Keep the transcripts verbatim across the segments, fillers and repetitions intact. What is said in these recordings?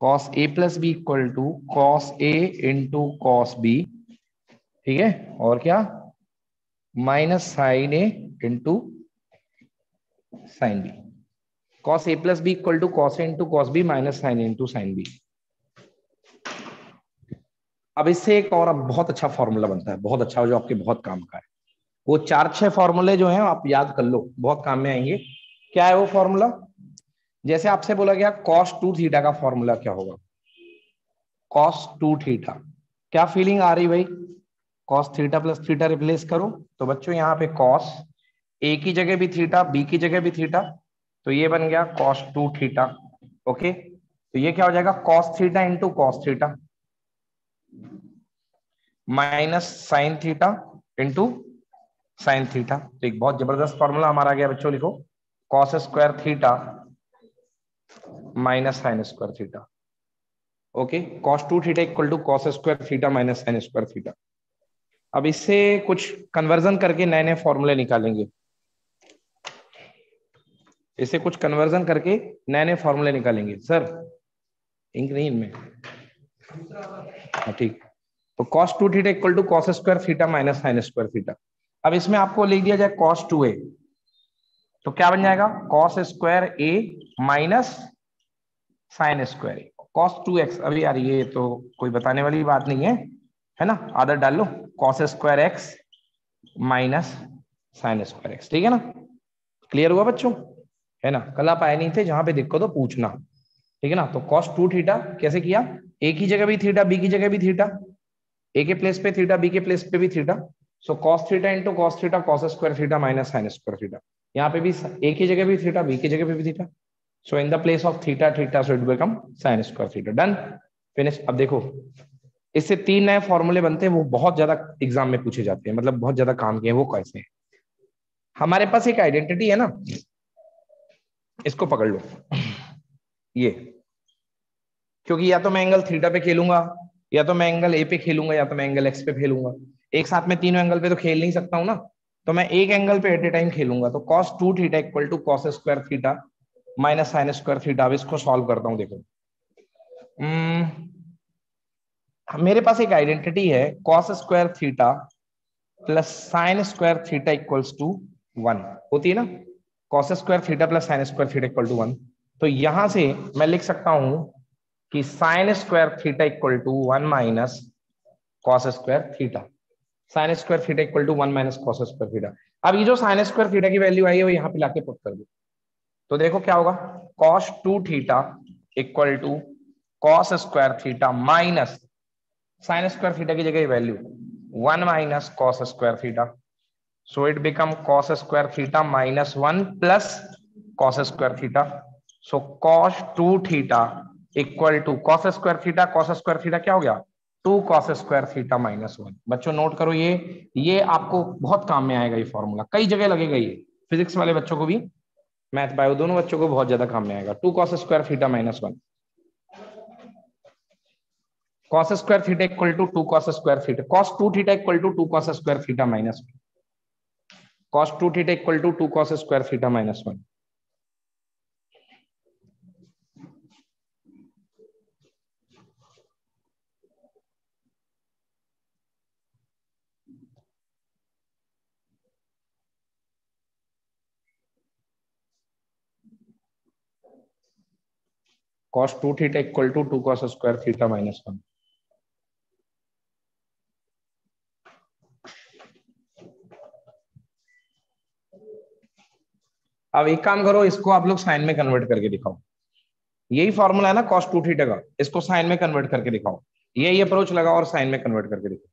Cos A plus B equal to cos A into cos B, ठीक है, और क्या minus sine A into sine B. Cos A plus B equal to cos A into cos B minus sine A into sine B. अब इससे एक और बहुत अच्छा फॉर्मूला बनता है, बहुत अच्छा, जो आपके बहुत काम का है। वो चार छह फॉर्मूले जो हैं आप याद कर लो, बहुत काम में आएंगे। क्या है वो फॉर्मूला? जैसे आपसे बोला गया कॉस टू थीटा का फॉर्मूला क्या होगा? कॉस टू थीटा, क्या फीलिंग आ रही भाई? Cos theta plus theta replace करो तो बच्चों यहाँ पे कॉस ए की जगह भी थीटा, बी की जगह भी थीटा, तो ये बन गया कॉस टू थीटा। ओके, तो ये क्या हो जाएगा? Cos theta into cos theta minus sine theta into sine theta. तो एक बहुत जबरदस्त फॉर्मूला हमारा आ गया बच्चों, लिखो cos square theta minus sine square theta. Okay, cos two theta equal to cos square theta minus sine square theta. अब इससे कुछ कन्वर्जन करके नए नए फॉर्मूले निकालेंगे, इससे कुछ कन्वर्जन करके नए नए फॉर्मूले निकालेंगे। सर इंक नहीं इनमें, हाँ ठीक। तो cos two theta equal to cos square theta minus sine square theta. अब इसमें आपको लिख दिया जाए कॉस टू ए, तो क्या बन जाएगा? Cos square A minus sine square A. Cos two X, अभी यार ये तो कोई बताने वाली बात नहीं है, है ना, आदत डाल लो। Cos square X minus sine square X, ठीक है ना? क्लियर हुआ बच्चों? है ना, कल आप आए नहीं थे, जहां पे दिक्कत हो पूछना, ठीक है ना? तो कॉस टू थीटा कैसे किया? ए की जगह भी थीटा, बी की जगह भी थीटा, ए के प्लेस पे थीटा, बी के प्लेस पे भी theta. So cos theta into cos theta cos square theta minus sine square theta. यहाँ पे भी ए की जगह भी थीटा, बी की जगह पे भी theta. So in the place of theta theta so it become sine square theta. Done, finish. अब देखो इससे तीन नए फॉर्मूले बनते हैं, वो बहुत ज्यादा एग्जाम में पूछे जाते हैं, मतलब बहुत ज्यादा काम के हैं। वो कैसे हैं? हमारे पास एक आइडेंटिटी है ना, इसको पकड़ लो ये, क्योंकि या तो मैं एंगल थीटा पे खेलूंगा, या तो मैं एंगल ए पे खेलूंगा, या तो मैं एंगल एक्स पे खेलूंगा। एक साथ में तीनों एंगल पे तो खेल नहीं सकता हूं ना, तो मैं एक एंगल पे एट ए टाइम खेलूंगा। तो cos two theta equal to cos square theta minus sine square theta. अब इसको सॉल्व करता हूं, देखो hmm, मेरे पास एक आइडेंटिटी है cos square theta plus sine square theta equals to one, होती है ना? Cos square theta plus sine square theta equal to one. तो यहां से मैं लिख सकता हूं कि sine square theta equal to one minus cos square theta. Sine square theta equal to one minus cos square theta. अब ये जो साइन स्क्वायर थीटा की वैल्यू आई है वो यहाँ पे लाके पुट कर दो, तो देखो क्या होगा? Cos two theta equal to cos square theta minus sine square theta की जगह value one minus cos square theta. So it become cos square theta minus one plus cos square theta. So cos two theta equal to cos square theta, cos square theta क्या हो गया? Two cos square theta minus one. बच्चों note करो, ये ये आपको बहुत काम में आएगा, ये फॉर्मूला कई जगह लगेगा, ये फिजिक्स वाले बच्चों को भी, मैथ बायो दोनों बच्चों को बहुत ज्यादा काम में आएगा। Two cos square theta minus one, cos square theta equal to two cos square theta, cos two theta equal to two cos square theta minus one, cos two theta equal to two cos square theta minus one. cos two theta equal to two cos square theta minus one. अब एक काम करो, इसको आप लोग sign में convert करके दिखाओ। यही फॉर्मूला है ना cos टू थीटा का, इसको साइन में कन्वर्ट करके दिखाओ। यही अप्रोच लगाओ और साइन में कन्वर्ट करके दिखाओ।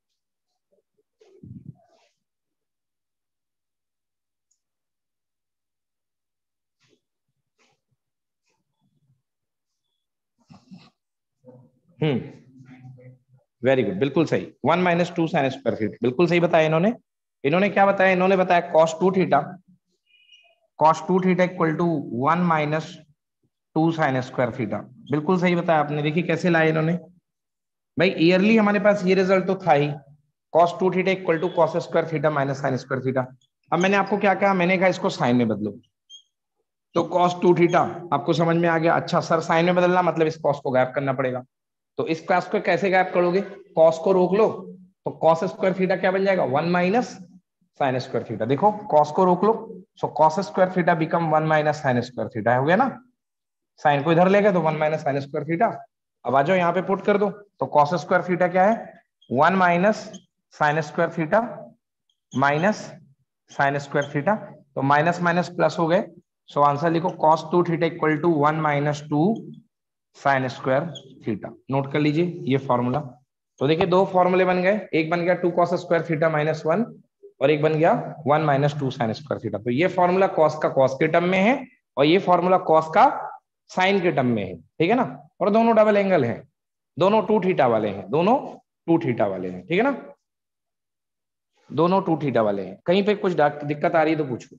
हम्म, वेरी गुड, बिल्कुल सही। One minus two sine square theta, बिल्कुल सही बताया इन्होंने। इन्होंने क्या बताया? इन्होंने बताया cos two theta, cos two theta equal to one minus two sine square theta. बिल्कुल सही बताया आपने। देखिए कैसे लाए इन्होंने भाई, ईयरली हमारे पास ये रिजल्ट तो था ही, cos two theta equal to cos square theta minus sine square theta. अब मैंने आपको क्या कहा? मैंने कहा इसको साइन में बदलो। तो कॉस टू थीटा आपको समझ में आ गया। अच्छा सर साइन में बदलना मतलब इस कॉस को गायब करना पड़ेगा, तो इस कॉस को कैसे गायब करोगे? कॉस को रोक लो तो कॉस स्क्वायर थीटा क्या बन जाएगा? One minus sine square theta. देखो कॉस को रोक लो, so cos square theta become one minus sine square theta, हो गया ना। साइन को इधर ले गए तो one minus sine square theta. अब आ जाओ यहाँ पे पुट कर दो, तो कॉस स्क्वायर थीटा क्या है? One minus sine square theta minus sine square theta, तो माइनस माइनस प्लस हो गए। सो आंसर लिखो cos two theta equal to one minus two sine square theta. Note कर लीजिए ये फॉर्मूला। तो देखिए दो फॉर्मूले बन गए, एक बन गया two cos square theta minus one और एक बन गया one minus two sine square theta. तो ये फॉर्मूला कॉस का कॉस के टर्म में है और ये फॉर्मूला कॉस का साइन के टर्म में है, ठीक है ना। और दोनों डबल एंगल हैं, दोनों टू थीटा वाले हैं, दोनों टू थीटा वाले हैं, ठीक है ना, दोनों टू थीटा वाले हैं। कहीं पे कुछ दिक्कत आ रही है तो पूछो।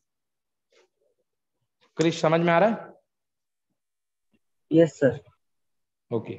क्रिश समझ में आ रहा है? Yes sir. Okay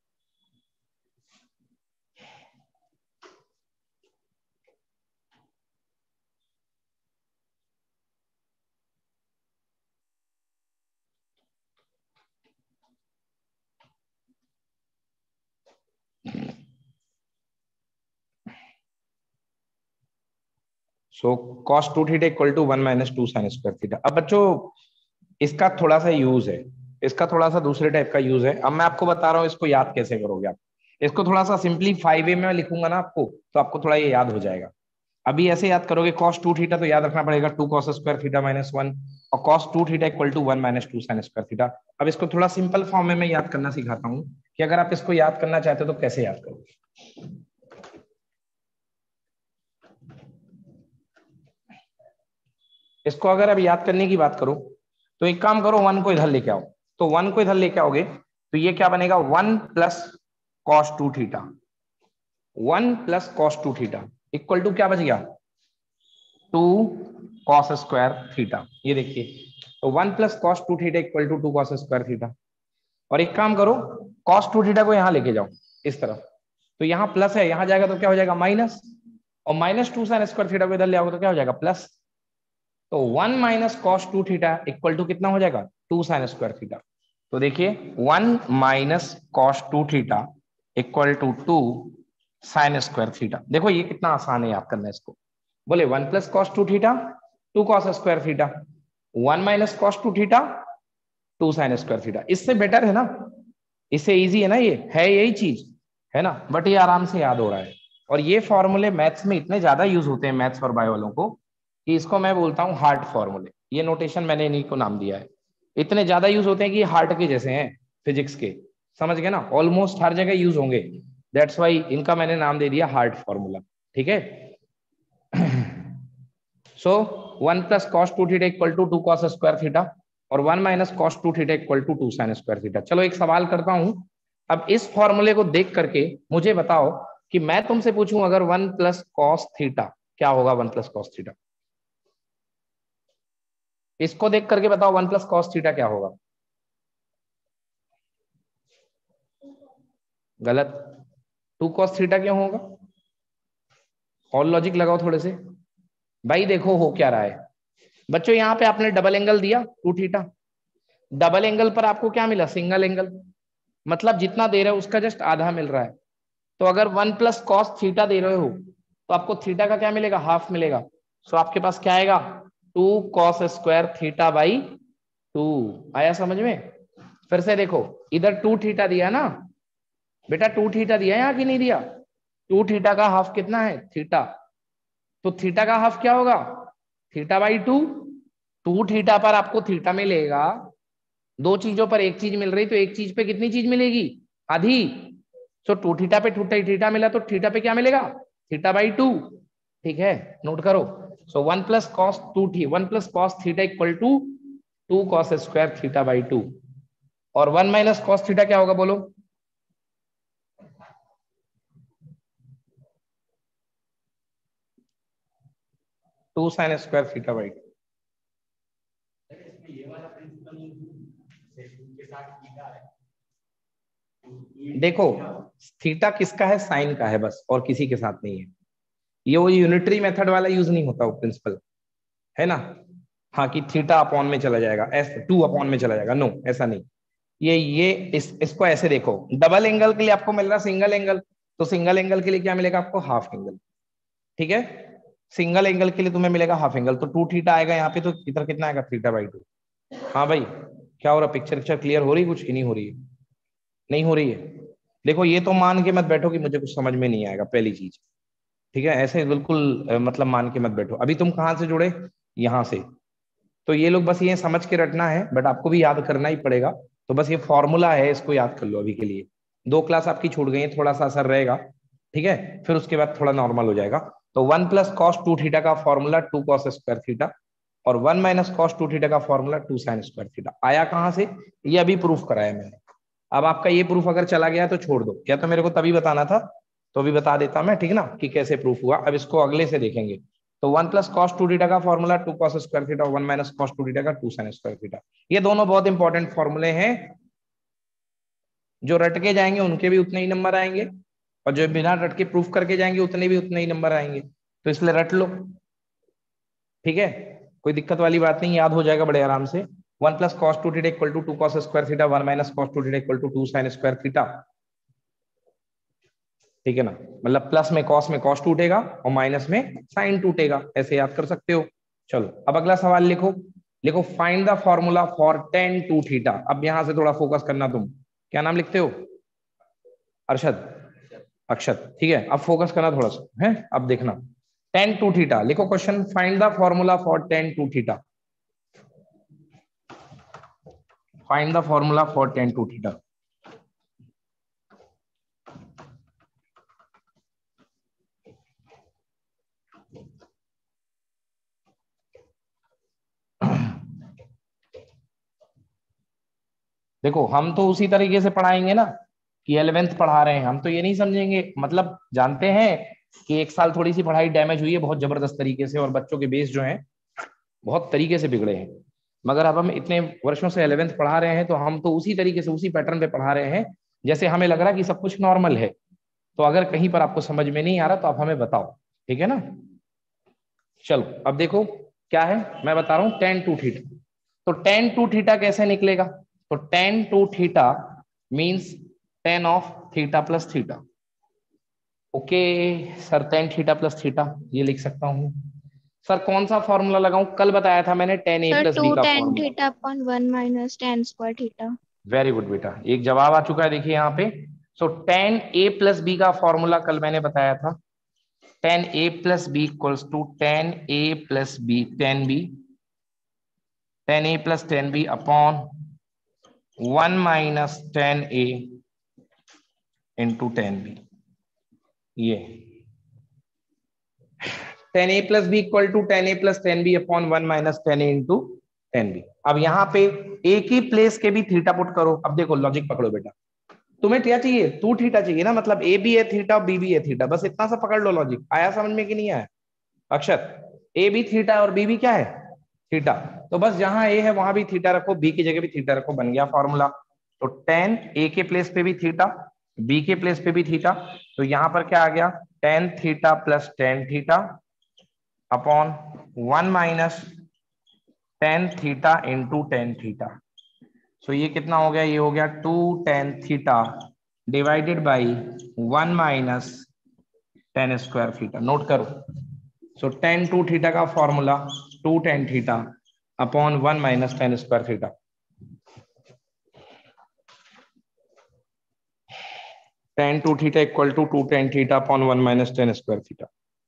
so cos two theta equal to one minus two sine square theta. अब बच्चों इसका थोड़ा सा यूज है, इसका थोड़ा सा दूसरे टाइप का यूज है। अब मैं आपको बता रहा हूँ इसको याद कैसे करोगे आप। इसको थोड़ा सा सिंपलीफाई वे में लिखूंगा ना आपको, तो आपको थोड़ा ये याद हो जाएगा। अभी ऐसे याद करोगे कॉस टू थीटा तो याद रखना पड़ेगा two cos square theta minus one, और cos two theta equal to one minus two sine square theta. अब इसको थोड़ा सिंपल फॉर्म में मैं याद करना सिखाता हूँ कि अगर आप इसको याद करना चाहते हो तो कैसे याद करोगे। इसको अगर अब याद करने की बात करो तो एक काम करो, वन को इधर लेके आओ। तो वन को इधर लेके आओगे तो ये क्या बनेगा? One plus cos two theta, one plus cos two theta equal to क्या बच गया? Two cos square theta. ये देखिए तो one plus cos two theta equal to two cos square theta. और एक काम करो, कॉस टू थीटा को यहां लेके जाओ इस तरफ, तो यहाँ प्लस है, यहां जाएगा तो क्या हो जाएगा? माइनस, और minus two sine square theta को इधर ले आओगे तो क्या हो जाएगा? प्लस। तो one minus cos two theta equal to कितना हो जाएगा? Two sine square theta. तो देखिए one minus cos two theta equal to two sine square theta. देखो ये कितना आसान है याद करना इसको। बोले one plus cos two theta two cos square theta, one minus cos two theta two sine square theta. इससे बेटर है ना, इससे इजी है ना, ये है यही चीज है ना, बट ये आराम से याद हो रहा है। और ये फॉर्मूले मैथ्स में इतने ज्यादा यूज होते हैं मैथ्स और बायो वालों को कि इसको मैं बोलता हूँ हार्ट फॉर्मूले। ये नोटेशन मैंने इन्हीं को नाम दिया है, इतने ज्यादा यूज होते हैं कि हार्ट के जैसे हैं फिजिक्स के, समझ गए ना, ऑलमोस्ट हर जगह यूज होंगे। दैट्स वाई इनका मैंने नाम दे दिया हार्ट फॉर्मूला, ठीक है। So one plus cos two theta equal to two cos square theta और one minus cos two theta equal to two sine square theta. चलो एक सवाल करता हूं, अब इस फॉर्मूले को देख करके मुझे बताओ कि मैं तुमसे पूछूं अगर वन प्लस कॉस थीटा क्या होगा? वन प्लस कॉस थीटा, इसको देख करके बताओ वन प्लस कॉस थीटा क्या होगा? गलत, टू कॉस थीटा क्यों होगा? और लॉजिक लगाओ थोड़े से भाई। देखो हो क्या रहा है बच्चों, यहाँ पे आपने डबल एंगल दिया टू थीटा, डबल एंगल पर आपको क्या मिला? सिंगल एंगल, मतलब जितना दे रहे हो उसका जस्ट आधा मिल रहा है। तो अगर वन प्लस कॉस थीटा दे रहे हो तो आपको थीटा का क्या मिलेगा? हाफ मिलेगा। सो आपके पास क्या आएगा? Two cos square theta by two. आया समझ में? फिर से देखो, इधर टू थीटा दिया ना बेटा, टू थीटा दिया यहाँ की नहीं दिया? टू थीटा का हाफ कितना है? थीटा। तो थीटा का हाफ क्या होगा? Theta by two. Two theta पर आपको थीटा मिलेगा, दो चीजों पर एक चीज मिल रही तो एक चीज पे कितनी चीज मिलेगी? आधी। सो टू थीटा पे टू थीटा मिला तो थीटा पे क्या मिलेगा? थीटा बाई टू, ठीक है, नोट करो। So one plus cos two थी one plus cos theta equal to two cos square theta by two, और वन माइनस कॉस थीटा क्या होगा बोलो? Two sine square theta by two. देखो theta किसका है? साइन का है बस, और किसी के साथ नहीं है। ये वो यूनिटरी मेथड वाला यूज नहीं होता वो प्रिंसिपल, है ना। हाँ कि थीटा अपॉन में चला जाएगा, एस टू अपॉन में चला जाएगा, नो ऐसा नहीं। ये ये इस इसको ऐसे देखो, डबल एंगल के लिए आपको मिल रहा सिंगल एंगल, तो सिंगल एंगल के लिए क्या मिलेगा आपको, हाफ एंगल। ठीक है, सिंगल एंगल के लिए तुम्हें मिलेगा हाफ एंगल, तो टू थीटा आएगा यहाँ पे, तो इधर कितना आएगा, थीटा बाई टू। हाँ भाई क्या हो रहा, पिक्चर पिक्चर क्लियर हो रही, कुछ ही नहीं हो रही है, नहीं हो रही है। देखो ये तो मान के मत बैठो कि मुझे कुछ समझ में नहीं आएगा, पहली चीज। ठीक है, ऐसे बिल्कुल अ, मतलब मान के मत बैठो। अभी तुम कहाँ से जुड़े, यहाँ से, तो ये लोग बस ये समझ के रटना है, बट आपको भी याद करना ही पड़ेगा। तो बस ये फॉर्मूला है, इसको याद कर लो अभी के लिए। दो क्लास आपकी छूट गई है, थोड़ा सा असर रहेगा, ठीक है, फिर उसके बाद थोड़ा नॉर्मल हो जाएगा। तो one plus cos two theta का formula two cos square theta, और one minus cos two theta का formula two sine square theta. आया कहाँ से, ये अभी प्रूफ कराया मैंने। अब आपका ये प्रूफ अगर चला गया तो छोड़ दो, या तो मेरे को तभी बताना था, तो अभी बता देता मैं, ठीक ना, कि कैसे प्रूफ हुआ। अब इसको अगले से देखेंगे। तो one plus cos two theta का formula two cos square theta, one minus cos two theta का टू साइन स्क्वायर थीटा। ये दोनों बहुत इंपॉर्टेंट फॉर्मूले हैं, जो रट के जाएंगे उनके भी उतने ही नंबर आएंगे, और जो बिना रट के प्रूफ करके जाएंगे उतने भी उतने ही नंबर आएंगे, तो इसलिए रट लो। ठीक है, कोई दिक्कत वाली बात नहीं, याद हो जाएगा बड़े आराम से। One plus cos two theta equal to two cos square theta, one minus cos two theta equal to two sine square theta. ठीक है ना, मतलब प्लस में कॉस में कॉस टूटेगा और माइनस में साइन टूटेगा, ऐसे याद कर सकते हो। चलो अब अगला सवाल लिखो। लिखो find the formula for tan two theta. अब यहां से थोड़ा फोकस करना, तुम क्या नाम लिखते हो, अरशद, अक्षत, ठीक है, अब फोकस करना थोड़ा सा है। अब देखना टेन टू थीटा, लिखो question, find the formula for tan two theta. Find the formula for tan two theta. देखो हम तो उसी तरीके से पढ़ाएंगे ना कि इलेवेंथ पढ़ा रहे हैं, हम तो ये नहीं समझेंगे, मतलब जानते हैं कि एक साल थोड़ी सी पढ़ाई डैमेज हुई है बहुत जबरदस्त तरीके से, और बच्चों के बेस जो हैं बहुत तरीके से बिगड़े हैं। मगर अब हम इतने वर्षों से इलेवेंथ पढ़ा रहे हैं, तो हम तो उसी तरीके से उसी पैटर्न पे पढ़ा रहे हैं जैसे हमें लग रहा है कि सब कुछ नॉर्मल है। तो अगर कहीं पर आपको समझ में नहीं आ रहा तो आप हमें बताओ, ठीक है ना। चलो अब देखो क्या है, मैं बता रहा हूँ टेन टू थीटा। तो टेन टू थीटा कैसे निकलेगा, तो tan two theta means tan of theta plus theta. Okay sir, tan theta plus theta ये लिख सकता हूँ। सर कौन सा फॉर्मूला लगाऊं, कल बताया था मैंने tan A sir plus two B का tan formula. Theta upon one minus tan square theta. Very good बेटा, एक जवाब आ चुका है देखिए यहाँ पे। So tan A plus B का फॉर्मूला कल मैंने बताया था, tan A plus B equals to tan A plus B tan B, tan A plus tan B upon one minus tan A into tan B. ये tan A plus B equal to tan A plus tan B upon one minus tan A into tan B. अब यहाँ पे एक ही place के भी theta put करो। अब देखो लॉजिक पकड़ो बेटा, तुम्हें क्या चाहिए, टू थीटा चाहिए ना, मतलब A B A theta B B A theta, बस इतना सा पकड़ लो। लॉजिक आया समझ में कि नहीं आया अक्षत, ए बी थीटा और बी बी क्या है थीटा, तो बस जहां ए है वहां भी थीटा रखो, बी की जगह भी थीटा रखो, बन गया फॉर्मूला। तो टेन ए के प्लेस पे भी थीटा, बी के प्लेस पे भी थीटा, तो यहां पर क्या आ गया, tan theta plus tan theta upon one minus tan theta into tan theta. So ये कितना हो गया, ये हो गया two tan theta divided by one minus tan square theta. Note करो, सो टेन टू थीटा का formula two tan theta upon one minus tan square theta. Tan two theta equal to two tan theta upon one minus tan square theta.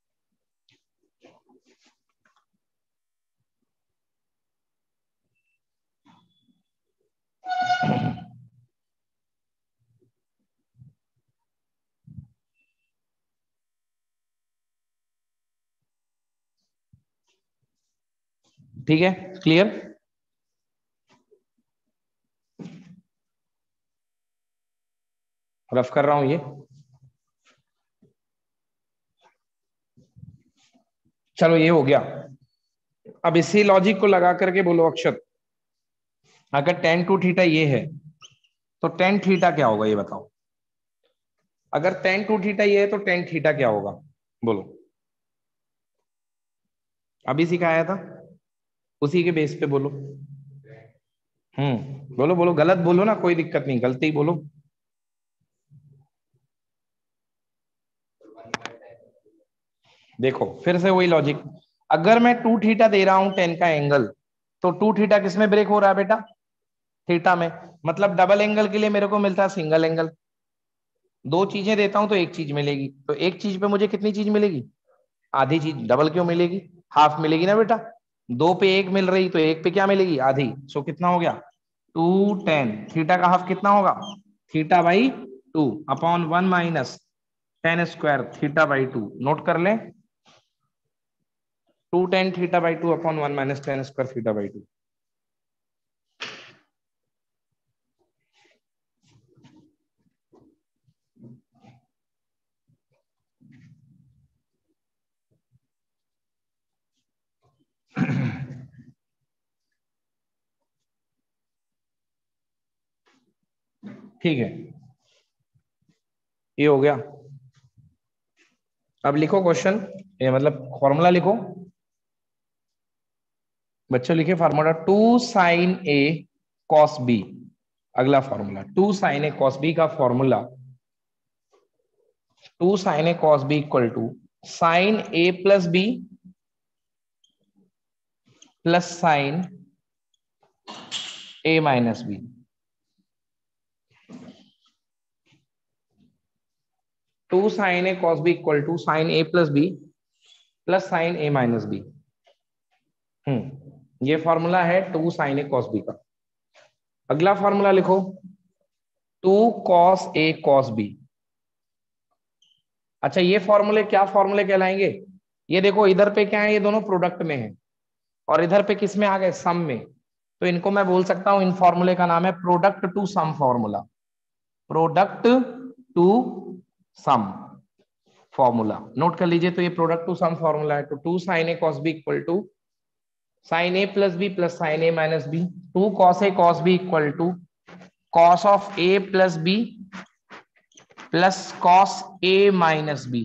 ठीक है, clear, rough कर रहा हूं ये। चलो ये हो गया। अब इसी लॉजिक को लगा करके बोलो अक्षत, अगर टेन टू थीटा ये है तो टेन थीटा क्या होगा ये बताओ। अगर टेन टू थीटा ये है तो टेन थीटा क्या होगा, बोलो। अभी सिखाया था, उसी के बेस पे बोलो। हम्म बोलो बोलो, गलत बोलो ना, कोई दिक्कत नहीं, गलती ही बोलो। देखो फिर से वही लॉजिक, अगर मैं टू थीटा दे रहा हूं टेन का एंगल, तो टू थीटा किसमें ब्रेक हो रहा है बेटा? थीटा में। मतलब डबल एंगल के लिए मेरे को मिलता है सिंगल एंगल। दो चीजें देता हूं तो एक चीज मिलेगी, तो एक चीज पे मुझे कितनी चीज मिलेगी? आधी चीज। डबल क्यों मिलेगी? हाफ मिलेगी ना बेटा। दो पे एक मिल रही तो एक पे क्या मिलेगी? आधी। सो कितना हो गया? Two tan. थीटा का हाफ कितना होगा? Theta by two upon one minus tan square theta by two. Note कर लें, two tan theta by two upon one minus tan square theta by two. ठीक है, ये हो गया। अब लिखो क्वेश्चन, ये मतलब फॉर्मूला लिखो बच्चों, लिखे formula two sine A cos B. अगला formula two sine A cos B का formula, two sine A cos B equal to sine A plus B plus sine A minus B. Two sine A cos B equal to sine A plus B plus sine A minus B. Hmm ये formula है two sine A cos B का। अगला formula लिखो two cos A cos B. अच्छा, ये फॉर्मूले क्या फॉर्मूले कहलाएंगे? ये देखो इधर पे क्या है, ये दोनों प्रोडक्ट में है, और इधर पे किस में आ गए? सम में। तो इनको मैं बोल सकता हूं, इन फॉर्मूले का नाम है product to sum formula. Product to sum formula नोट कर लीजिए। तो ये प्रोडक्ट टू सम फॉर्मूला है। तो two sine A cos B equal to sine A plus B plus sine A minus B. Two cos A cos B equal to cos of A plus B plus cos A minus B.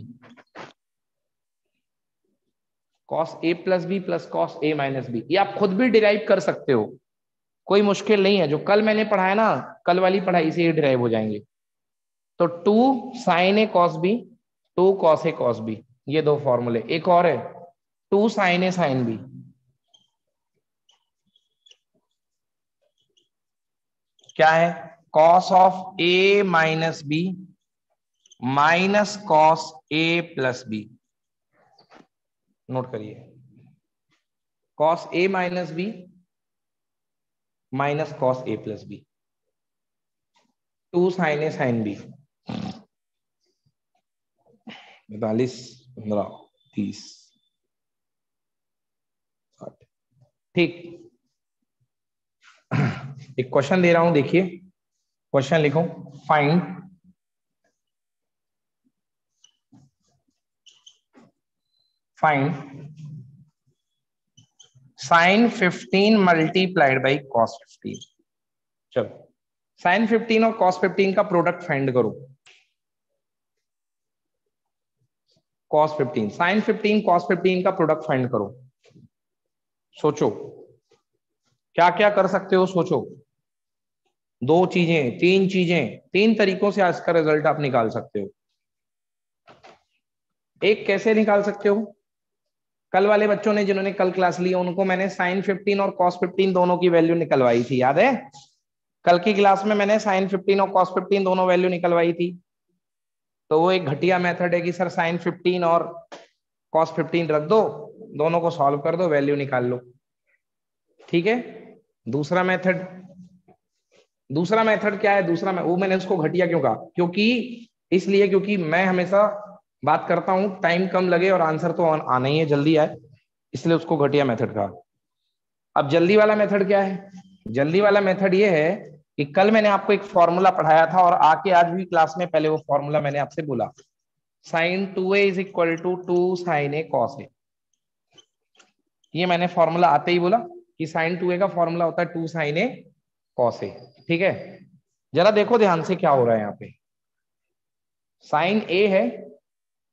Cos A plus B plus cos A minus B, ये आप खुद भी derive कर सकते हो, कोई मुश्किल नहीं है। जो कल मैंने पढ़ाया ना, कल वाली पढ़ाई से ये डिराइव हो जाएंगे। तो two sine A cos B, two cos A cos B, ये दो फॉर्मूले। एक और है two sine A sine B. क्या है? Cos of A minus B minus cos A plus B. नोट करिए, cos A minus B minus cos A plus B. Two sine A sine B. पैंतालीस, पंद्रह, तीस, साठ। ठीक, एक क्वेश्चन दे रहा हूं, देखिए क्वेश्चन लिखो। Find find sine fifteen multiplied by cos fifteen. चलो साइन फिफ्टीन और कॉस फिफ्टीन का प्रोडक्ट फाइंड करो। Cos fifteen, sine fifteen, cos fifteen का प्रोडक्ट फाइंड करो। सोचो क्या क्या कर सकते हो, सोचो। दो चीजें, तीन चीजें, तीन तरीकों से आज का रिजल्ट आप निकाल सकते हो। एक कैसे निकाल सकते हो? कल वाले बच्चों ने जिन्होंने कल क्लास ली, उनको मैंने साइन फिफ्टीन और कॉस फिफ्टीन दोनों की वैल्यू निकलवाई थी, याद है? कल की क्लास में मैंने साइन फिफ्टीन और कॉस फिफ्टीन दोनों वैल्यू निकलवाई थी। तो वो एक घटिया मेथड है कि सर साइन फिफ्टीन और कॉस फिफ्टीन रख दो, दोनों को सॉल्व कर दो, वैल्यू निकाल लो। ठीक है। दूसरा मेथड, दूसरा मेथड क्या है? दूसरा मैं, वो मैंने उसको घटिया क्यों कहा? क्योंकि इसलिए क्योंकि मैं हमेशा बात करता हूं टाइम कम लगे और आंसर तो आना ही है, जल्दी आए, इसलिए उसको घटिया मेथड कहा। अब जल्दी वाला मेथड क्या है? जल्दी वाला मेथड ये है कि कल मैंने आपको एक फॉर्मूला पढ़ाया था और आके आज भी क्लास में पहले वो फॉर्मूला मैंने आपसे बोला, sine two A is equal to two sine A cos A. ये मैंने फॉर्मूला आते ही बोला कि साइन टू ए का फॉर्मूला होता है two sine A cos A. ठीक है, जरा देखो ध्यान से क्या हो रहा है यहाँ पे। साइन ए है,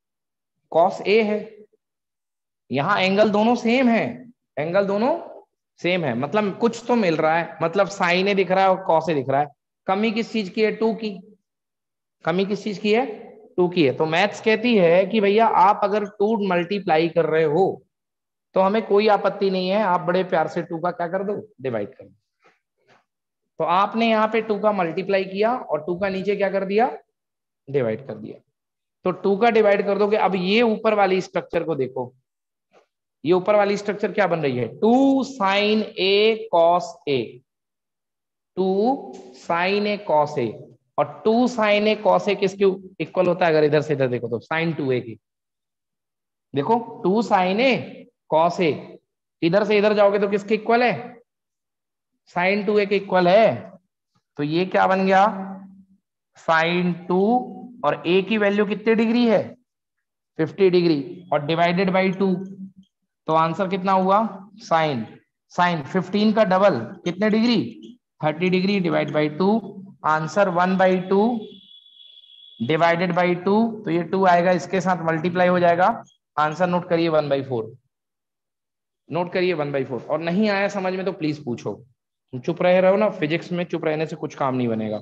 कॉस ए है, यहां एंगल दोनों सेम है, एंगल दोनों सेम है, मतलब कुछ तो मिल रहा है, मतलब साइन ए दिख रहा है और कॉस ए दिख रहा है। कमी किस चीज की है? टू की। कमी किस चीज की है? टू की है। तो मैथ्स कहती है कि भैया आप अगर टू मल्टीप्लाई कर रहे हो तो हमें कोई आपत्ति नहीं है, आप बड़े प्यार से टू का क्या कर दो? डिवाइड कर दो। तो आपने यहाँ पे टू का मल्टीप्लाई किया और टू का नीचे क्या कर दिया? डिवाइड कर दिया। तो टू का डिवाइड कर दोगे। अब ये ऊपर वाली स्ट्रक्चर को देखो, ये ऊपर वाली स्ट्रक्चर क्या बन रही है? Two sine A cos A, two sine A cos A. और two sine A cos A किसके इक्वल होता है? अगर इधर से इधर देखो तो साइन टू ए की। देखो two sine A cos A, इधर से इधर जाओगे तो किसके इक्वल है? साइन टू ए के इक्वल है। तो ये क्या बन गया? साइन टू, और ए की वैल्यू कितने डिग्री है? फिफ्टी डिग्री, और डिवाइडेड बाई टू, तो आंसर कितना हुआ? साइन साइन फिफ्टीन का डबल कितने degree? Thirty degree, divide by two, answer one by two divided by two. तो ये टू आएगा, इसके साथ मल्टीप्लाई हो जाएगा, आंसर नोट करिए वन बाई फोर। नोट करिए वन बाई फोर। और नहीं आया समझ में तो प्लीज पूछो, चुप रहे रहो ना, फिजिक्स में चुप रहने से कुछ काम नहीं बनेगा।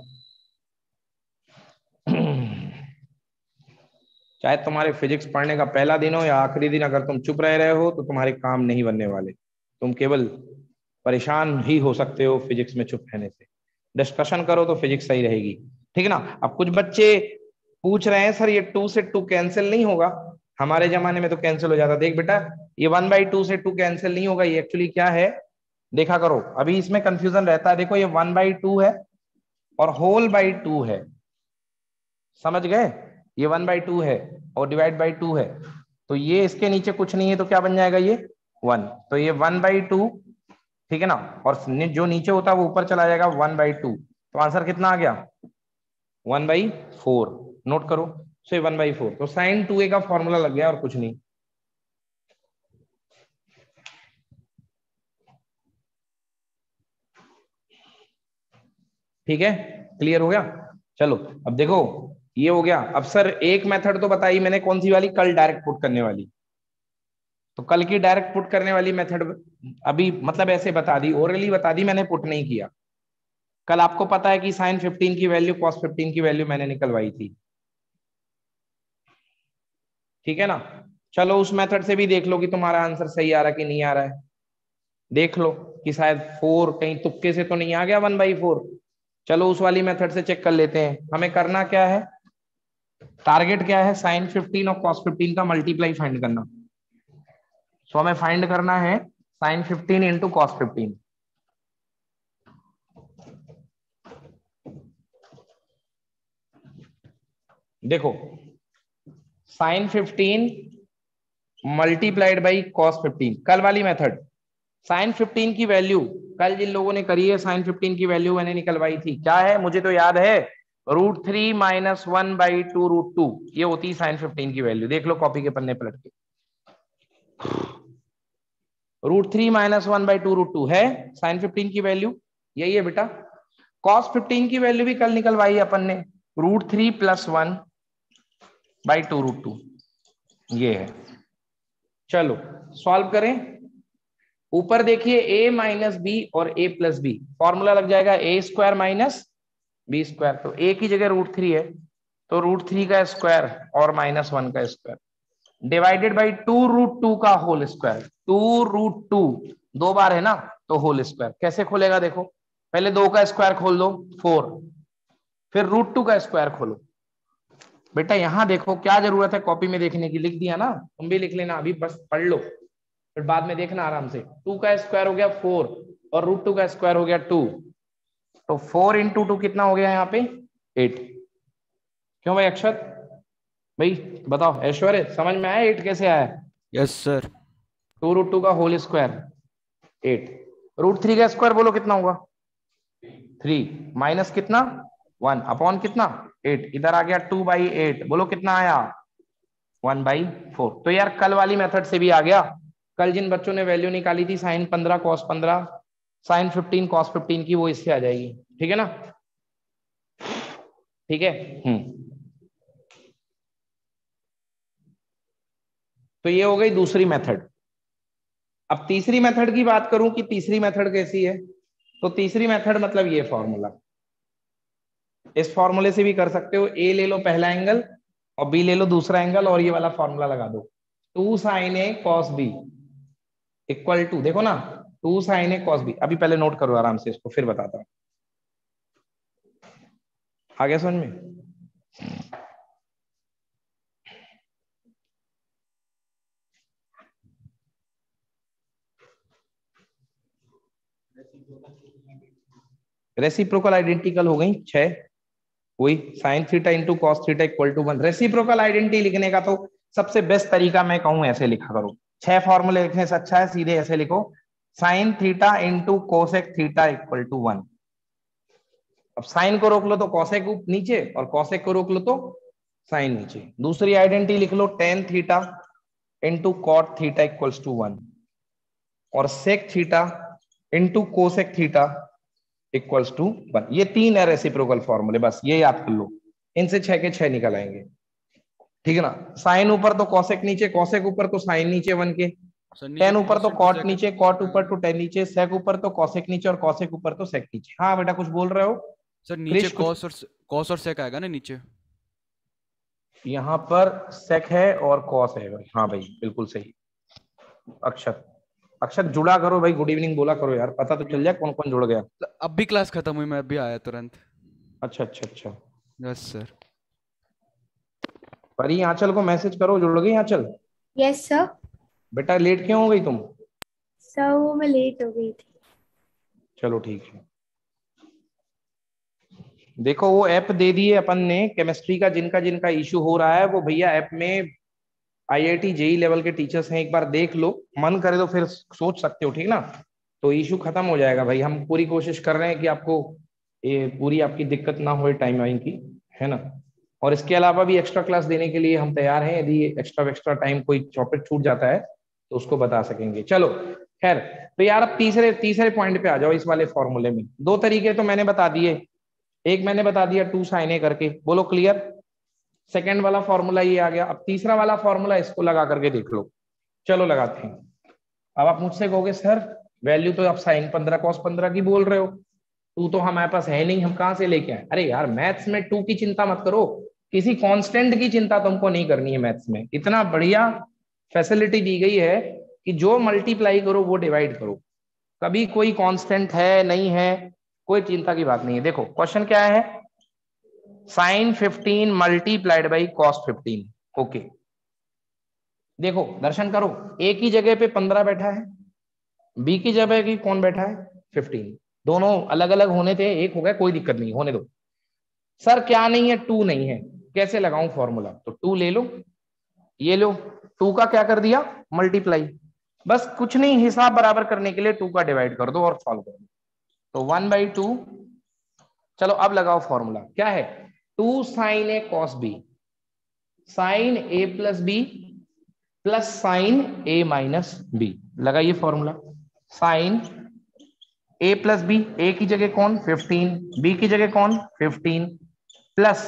चाहे तुम्हारे फिजिक्स पढ़ने का पहला दिन हो या आखिरी दिन, अगर तुम चुप रह रहे हो तो तुम्हारे काम नहीं बनने वाले। तुम केवल परेशान ही हो सकते हो फिजिक्स में चुप रहने से। डिस्कशन करो तो फिजिक्स सही रहेगी, ठीक है ना। अब कुछ बच्चे पूछ रहे हैं सर ये टू से टू कैंसिल नहीं होगा? हमारे जमाने में तो कैंसिल हो जाता। देख बेटा, ये वन बाई टू से टू कैंसिल नहीं होगा। ये एक्चुअली क्या है देखा करो, अभी इसमें कंफ्यूजन रहता है। देखो ये वन बाई टू है और होल बाई टू है, समझ गए? ये वन बाई टू है और डिवाइड बाई टू है, तो ये इसके नीचे कुछ नहीं है तो क्या बन जाएगा? ये वन। तो ये वन बाई टू, ठीक है ना, और जो नीचे होता है वो ऊपर चला जाएगा, वन बाई टू। तो आंसर कितना आ गया? One by four. नोट करो, सो वन बाई फोर। तो साइन टू ए का फॉर्मूला लग गया और कुछ नहीं। ठीक है, क्लियर हो गया? चलो अब देखो, ये हो गया। अब सर एक मेथड तो बताई मैंने, कौन सी वाली? कल डायरेक्ट पुट करने वाली। तो कल की डायरेक्ट पुट करने वाली मेथड अभी मतलब ऐसे बता दी, ओरली बता दी, मैंने पुट नहीं किया। कल आपको पता है कि साइन फिफ्टीन की वैल्यू कॉस फिफ्टीन की वैल्यू मैंने निकलवाई थी, ठीक है ना। चलो उस मेथड से भी देख लो कि तुम्हारा आंसर सही आ रहा है कि नहीं आ रहा है। देख लो कि शायद फोर कहीं तुक्के से तो नहीं आ गया वन बाई फोर। चलो उस वाली मेथड से चेक कर लेते हैं। हमें करना क्या है? टारगेट क्या है? साइन फिफ्टीन और कॉस फिफ्टीन का मल्टीप्लाई फाइंड करना। सो हमें फाइंड करना है sine fifteen into cos fifteen. देखो sine fifteen multiplied by cos fifteen, कल वाली मेथड। साइन फिफ्टीन की वैल्यू कल जिन लोगों ने करी है, साइन फिफ्टीन की वैल्यू मैंने निकलवाई थी। क्या है मुझे तो याद है, root three minus one by two root two, ये होती है साइन फिफ्टीन की वैल्यू। देख लो कॉपी के पन्ने पलट के, root three minus one by two root two है साइन फिफ्टीन की वैल्यू, यही है बेटा। कॉस फिफ्टीन की वैल्यू भी कल निकलवाई अपन ने, root three plus one by two root two, ये है। चलो सॉल्व करें। ऊपर देखिए ए माइनस बी और ए प्लस बी, फॉर्मूला लग जाएगा A square minus B square. तो ए की जगह रूट थ्री है तो रूट थ्री का स्क्वायर और माइनस वन का square, divided by two root two का whole square. Two root two दो बार है ना, तो होल स्क्वायर। कैसे खोलेगा देखो, पहले दो का स्क्वायर खोल दो फोर, फिर रूट टू का स्क्वायर खोलो। बेटा यहां देखो, क्या जरूरत है कॉपी में देखने की, लिख दिया ना, तुम भी लिख लेना, अभी बस पढ़ लो फिर बाद में देखना आराम से। टू का स्क्वायर हो गया फोर और रूट टू का स्क्वायर हो गया टू, तो फोर इंटू टू कितना हो गया यहाँ पे? एट। क्यों भाई अक्षत भाई बताओ, ऐश्वर्य समझ में आया एट कैसे आया? Yes sir. Two root two का whole square eight, root three का स्क्वायर बोलो कितना होगा? थ्री, माइनस कितना? वन, अपॉन कितना? एट। इधर आ गया टू बाई एट, बोलो कितना आया? One by four. तो यार कल वाली मेथड से भी आ गया। कल जिन बच्चों ने वैल्यू निकाली थी साइन पंद्रह कॉस पंद्रह साइन फिफ्टीन कॉस फिफ्टीन की, वो इससे आ जाएगी, ठीक है ना। ठीक है, हम्म। तो ये हो गई दूसरी मेथड। अब तीसरी मेथड की बात करूं कि तीसरी मेथड कैसी है, तो तीसरी मेथड मतलब ये फॉर्मूला, इस फॉर्मूले से भी कर सकते हो। ए ले लो पहला एंगल और बी ले लो दूसरा एंगल और ये वाला फॉर्मूला लगा दो, two sine A cos B equal to, देखो ना, two sine A cos B. अभी पहले नोट करो आराम से इसको, फिर बताता हूं। आ गया समझ में? रेसिप्रोकल आइडेंटिकल हो गई छह, वही sine theta into cos theta equal to one. Reciprocal identity लिखने का तो सबसे बेस्ट तरीका मैं कहूं ऐसे लिखा करो, छह फॉर्मूले लिखने से अच्छा है सीधे ऐसे लिखो, sine theta into cosec theta equal to one. अब साइन को रोक लो तो कॉसेक नीचे, और कॉसेक को रोक लो तो साइन नीचे। दूसरी आइडेंटिटी लिख लो, tan theta into cot theta equals to one, और sec theta into cosec theta equals to one. ये तीन है रेसिप्रोकल फॉर्मूले, बस ये याद कर लो, इनसे छह के छह निकल आएंगे, ठीक है ना। साइन ऊपर तो कॉसेक नीचे, कॉसेक ऊपर तो साइन नीचे वन के, टेन ऊपर तो कॉट नीचे, कॉट ऊपर तो टेन नीचे, सेक ऊपर तो कॉसेक नीचे, और कॉसेक ऊपर तो सेक नीचे। हाँ बेटा कुछ बोल रहे हो सर? नीचे कॉस और कॉस और सेक आएगा ना नीचे? यहाँ पर सेक है और कॉस है भाई। हाँ भाई बिल्कुल सही। अक्षर अक्षर जुड़ा करो भाई, गुड इवनिंग बोला करो यार, पता तो चल जाए कौन कौन जुड़ गया। अब भी क्लास खत्म हुई, मैं अभी आया तुरंत। अच्छा अच्छा अच्छा, यस सर। परी आंचल को मैसेज करो, जुड़ गई आंचल? Yes sir. बेटा लेट क्यों हो गई तुम? सर वो मैं लेट हो गई थी। चलो ठीक है। देखो वो ऐप दे दी है अपन ने केमिस्ट्री का, जिनका जिनका इशू हो रहा है वो भैया ऐप में आईआईटी जेई लेवल के टीचर्स हैं, एक बार देख लो, मन करे तो फिर सोच सकते हो, ठीक ना। तो इशू खत्म हो जाएगा भाई, हम पूरी कोशिश कर रहे हैं कि आपको ये पूरी आपकी दिक्कत ना हो टाइम वाइम की, है ना। और इसके अलावा भी एक्स्ट्रा क्लास देने के लिए हम तैयार हैं, यदि एक्स्ट्रा एक्स्ट्रा टाइम कोई टॉपिक छूट जाता है तो उसको बता सकेंगे। चलो खैर, तो यार अब तीसरे तीसरे पॉइंट पे आ जाओ। इस वाले फॉर्मूले में दो तरीके तो मैंने बता दिए, एक मैंने बता दिया टू साइन ए करके, बोलो क्लियर। सेकंड वाला फॉर्मूला ये आ गया, अब तीसरा वाला फॉर्मूला इसको लगा करके देख लो। चलो लगाते हैं। अब आप मुझसे कहोगे सर वैल्यू तो आप साइन पंद्रह कॉस पंद्रह की बोल रहे हो, टू तो हमारे पास है नहीं, हम कहां से लेके आए? अरे यार मैथ्स में टू की चिंता मत करो, किसी कांस्टेंट की चिंता तुमको नहीं करनी है। मैथ्स में इतना बढ़िया फैसिलिटी दी गई है कि जो मल्टीप्लाई करो वो डिवाइड करो, कभी कोई कांस्टेंट है नहीं है, कोई चिंता की बात नहीं है। देखो क्वेश्चन क्या है, sine fifteen multiplied by cos fifteen. Okay देखो दर्शन करो, ए की जगह पे पंद्रह बैठा है, बी की जगह की कौन बैठा है? फिफ्टीन। दोनों अलग अलग होने थे, एक हो गया, कोई दिक्कत नहीं, होने दो। सर क्या नहीं है? टू नहीं है, कैसे लगाऊं फॉर्मूला? तो टू ले लो, ये लो, टू का क्या कर दिया? मल्टीप्लाई। बस कुछ नहीं, हिसाब बराबर करने के लिए टू का डिवाइड कर दो और सॉल्व कर दो, तो वन बाई टू। चलो अब लगाओ फॉर्मूला, क्या है? Two sine A cos B, sine A plus B plus sine A minus B. लगाइए formula, sine A plus B, A की जगह कौन? फिफ्टीन, बी की जगह कौन? Fifteen, plus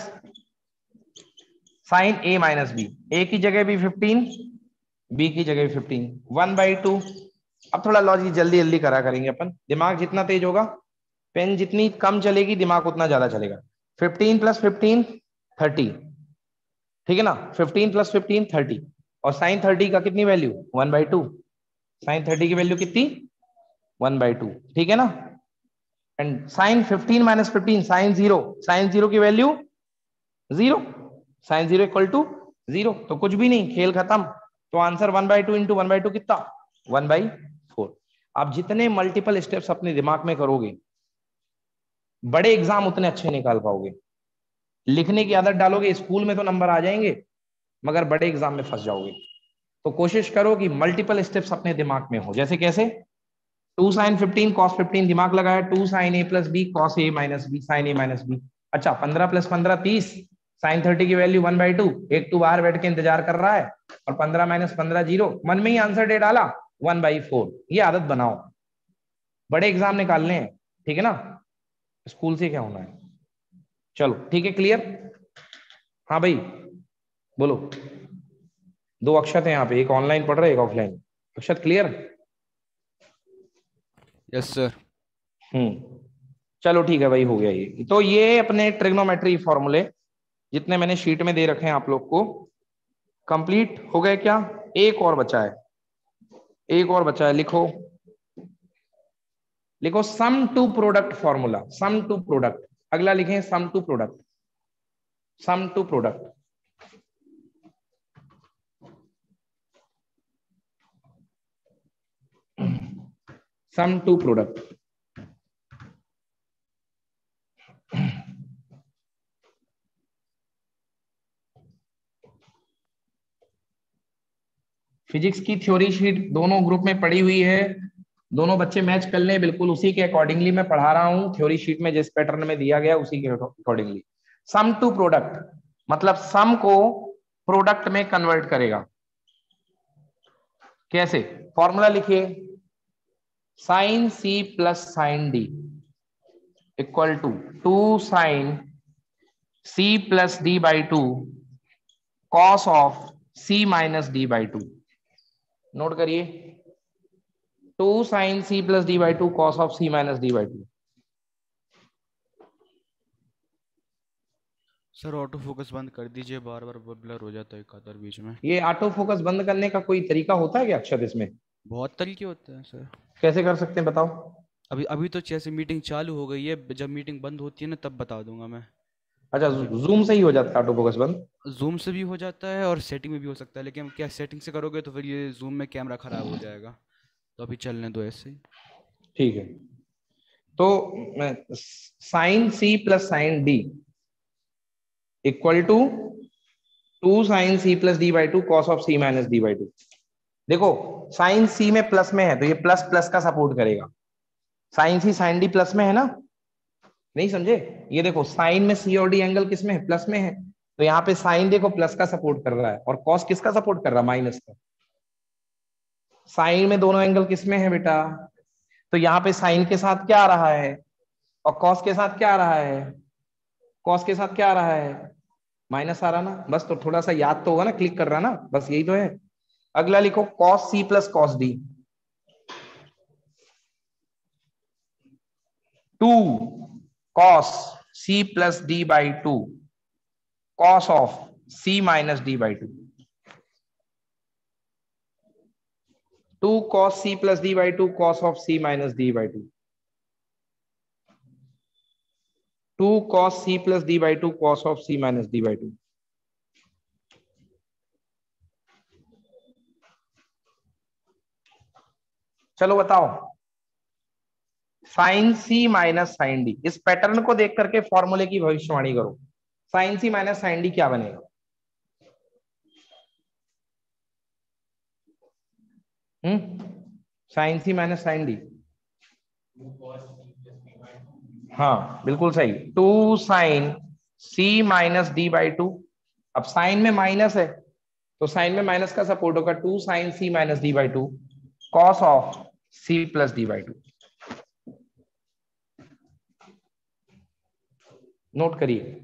sine A minus B, A की जगह भी फिफ्टीन, बी की जगह भी फिफ्टीन, वन बाई टू। अब थोड़ा लॉजिक जल्दी जल्दी करा करेंगे अपन, दिमाग जितना तेज होगा, पेन जितनी कम चलेगी, दिमाग उतना ज्यादा चलेगा। फिफ्टीन प्लस फिफ्टीन थर्टी, ठीक है ना, फिफ्टीन प्लस फिफ्टीन थर्टी, और साइन थर्टी का कितनी value? One by two. Sine thirty की वैल्यू कितनी? वन बाई टू, ठीक है ना। And sine fifteen minus fifteen, sine zero, sine zero की value zero, sine zero equal to zero, तो कुछ भी नहीं, खेल खत्म। तो answer one by two into one by two कितना? One by four. आप जितने मल्टीपल स्टेप्स अपने दिमाग में करोगे, बड़े एग्जाम उतने अच्छे निकाल पाओगे। लिखने की आदत डालोगे, स्कूल में तो नंबर आ जाएंगे, मगर बड़े एग्जाम में फंस जाओगे। तो कोशिश करो कि मल्टीपल स्टेप्स अपने दिमाग में हो। जैसे कैसे? Two sine fifteen cos fifteen, दिमाग लगाया, two sine A plus B cos A minus B sine A minus B. अच्छा पंद्रह प्लस पंद्रह तीस, साइन थर्टी की वैल्यू वन बाई टू, एक टू बाहर बैठ के इंतजार कर रहा है, और पंद्रह माइनस पंद्रह जीरो, मन में ही आंसर दे डाला, वन बाई फोर। ये आदत बनाओ, बड़े एग्जाम निकालने हैं, ठीक है ना, स्कूल से क्या होना है। चलो ठीक है, क्लियर? हाँ भाई बोलो। दो अक्षत है यहाँ पे, एक ऑनलाइन पढ़ रहे एक offline. Akshat clear? Yes sir. हम्म चलो ठीक है भाई, हो गया ये। तो ये अपने ट्रिग्नोमेट्री फॉर्मूले जितने मैंने शीट में दे रखे हैं आप लोग को, कंप्लीट हो गए क्या? एक और बचा है, एक और बचा है। लिखो लिखो sum to product formula, sum to product. अगला लिखें sum to product, sum to product. Sum to product. Physics की थ्योरी शीट दोनों ग्रुप में पड़ी हुई है, दोनों बच्चे मैच कर लें, बिल्कुल उसी के अकॉर्डिंगली मैं पढ़ा रहा हूं। थ्योरी शीट में जिस पैटर्न में दिया गया उसी के अकॉर्डिंगली। सम टू प्रोडक्ट मतलब सम को प्रोडक्ट में कन्वर्ट करेगा। कैसे? फॉर्मूला लिखिए, sine C plus sine D equal to two sine C plus D by two cos of C minus D by two. Note करिए, two sine C plus D by two cos of C minus D by two. Sir auto focus बंद कर दीजिए, बार बार blur हो जाता है Qatar बीच में। ये auto focus बंद करने का कोई तरीका होता है क्या अक्षत इसमें? बहुत तरीके होते हैं सर। कैसे कर सकते हैं बताओ? अभी अभी तो जैसे मीटिंग चालू हो गई है, जब मीटिंग बंद होती है ना तब बता दूंगा मैं। अच्छा, जूम से ही हो जाता है ऑटो फोकस बंद? जूम से भी हो जाता है और सेटिंग में भी हो सकता है, लेकिन क्या सेटिंग से करोगे तो फिर ये जूम में कैमरा खराब हो जाएगा, तो अभी चलने दो ऐसे ही। ठीक है, तो sine C plus sine D equal to two sine C plus D by two cos of C minus D by two. देखो साइन सी में प्लस में है तो ये प्लस प्लस का सपोर्ट करेगा। Sine C sine D plus में है ना, नहीं समझे? ये देखो साइन में सी और डी एंगल किस में है? प्लस में है। तो यहाँ पे साइन देखो प्लस का सपोर्ट कर रहा है और कॉस किसका सपोर्ट कर रहा है? माइनस का। साइन में दोनों एंगल किस में है बेटा? तो यहाँ पे साइन के साथ क्या आ रहा है और कॉस के साथ क्या आ रहा है? कॉस के साथ क्या आ रहा है? माइनस आ रहा ना। बस तो थोड़ा सा याद तो होगा ना, क्लिक कर रहा ना, बस यही तो है। अगला लिखो cos C plus cos D, two cos C plus D by two cos of C minus D by two. Two cos C plus D by two cos of C minus D by two. Two cos C plus D by two cos of C minus D by two. चलो बताओ, sine C minus sine D, इस pattern को देख करके फॉर्मूले की भविष्यवाणी करो। Sine C minus sine D क्या बनेगा? हम्म sine C minus sine D, हाँ बिल्कुल सही, two sine C minus D by two. अब साइन में माइनस है तो साइन में माइनस का सपोर्ट होगा, two sine C minus D by two cos of C plus D by two. Note करिए,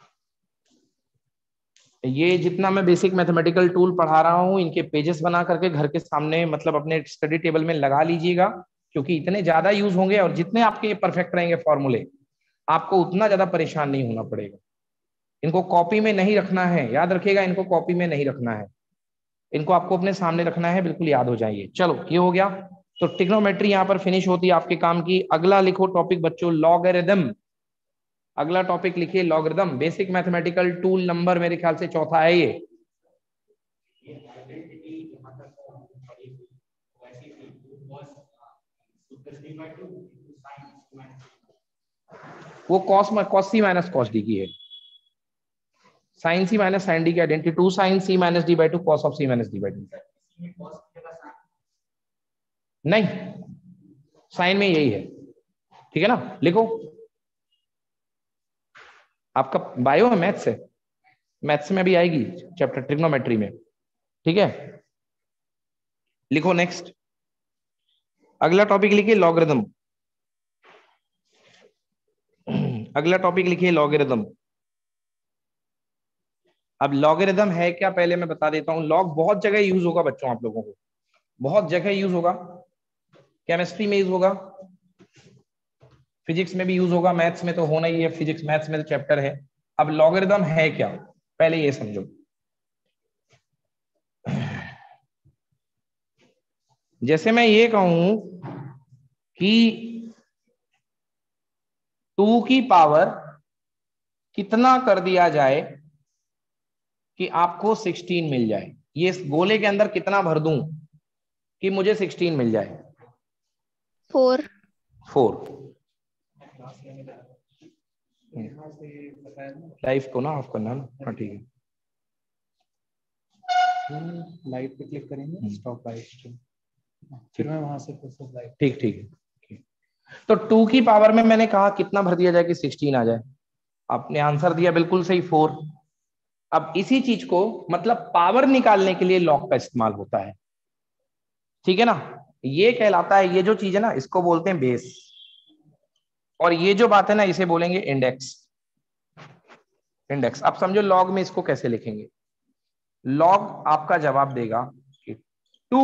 ये जितना मैं बेसिक मैथमेटिकल टूल पढ़ा रहा हूं इनके पेजेस बना करके घर के सामने मतलब अपने स्टडी टेबल में लगा लीजिएगा, क्योंकि इतने ज्यादा यूज होंगे और जितने आपके परफेक्ट रहेंगे फॉर्मूले, आपको उतना ज्यादा परेशान नहीं होना पड़ेगा। इनको कॉपी में नहीं रखना है, याद रखिएगा, इनको कॉपी में नहीं रखना है, इनको आपको अपने सामने रखना है, बिल्कुल याद हो जाएंगे। चलो ये हो गया, तो ट्रिग्नोमेट्री यहाँ पर फिनिश होती है आपके काम की। अगला लिखो टॉपिक बच्चों, लॉगरिदम। अगला टॉपिक लिखिए logarithm, basic mathematical tool number मेरे ख्याल से चौथा है ये। वो cos cos C minus cos D की है, sine C minus sine D की identity, two sine C minus D by two cos of C minus D by two. नहीं, साइन में यही है, ठीक है ना। लिखो, आपका बायो है, मैथ्स है, मैथ्स में भी आएगी चैप्टर ट्रिग्नोमेट्री में, ठीक है। लिखो नेक्स्ट, अगला टॉपिक लिखिए लॉगरिदम। अगला टॉपिक लिखिए लॉगरिदम। अब लॉगरिदम है क्या पहले मैं बता देता हूं। लॉग बहुत जगह यूज होगा बच्चों, आप लोगों को बहुत जगह यूज होगा। केमिस्ट्री में यूज होगा, फिजिक्स में भी यूज होगा, मैथ्स में तो होना ही है, फिजिक्स मैथ्स में तो चैप्टर है। अब लॉगरिदम है क्या, पहले ये समझो। जैसे मैं ये कहूं कि टू की पावर कितना कर दिया जाए कि आपको सिक्सटीन मिल जाए, ये इस गोले के अंदर कितना भर दूं कि मुझे सिक्सटीन मिल जाए? फोर। फोर। लाइफ को ना ऑफ करना ना, हाँ ठीक है। लाइट पे क्लिक करेंगे, स्टॉप लाइट, फिर मैं वहां से लाइट। ठीक ठीक है। तो टू की पावर में मैंने कहा कितना भर दिया जाए कि सिक्सटीन आ जाए, आपने आंसर दिया बिल्कुल सही, फोर। अब इसी चीज को मतलब पावर निकालने के लिए लॉग का इस्तेमाल होता है, ठीक है ना। ये कहलाता है, ये जो चीज है ना इसको बोलते हैं बेस, और ये जो बात है ना इसे बोलेंगे इंडेक्स। इंडेक्स। अब समझो लॉग में इसको कैसे लिखेंगे। लॉग आपका जवाब देगा कि टू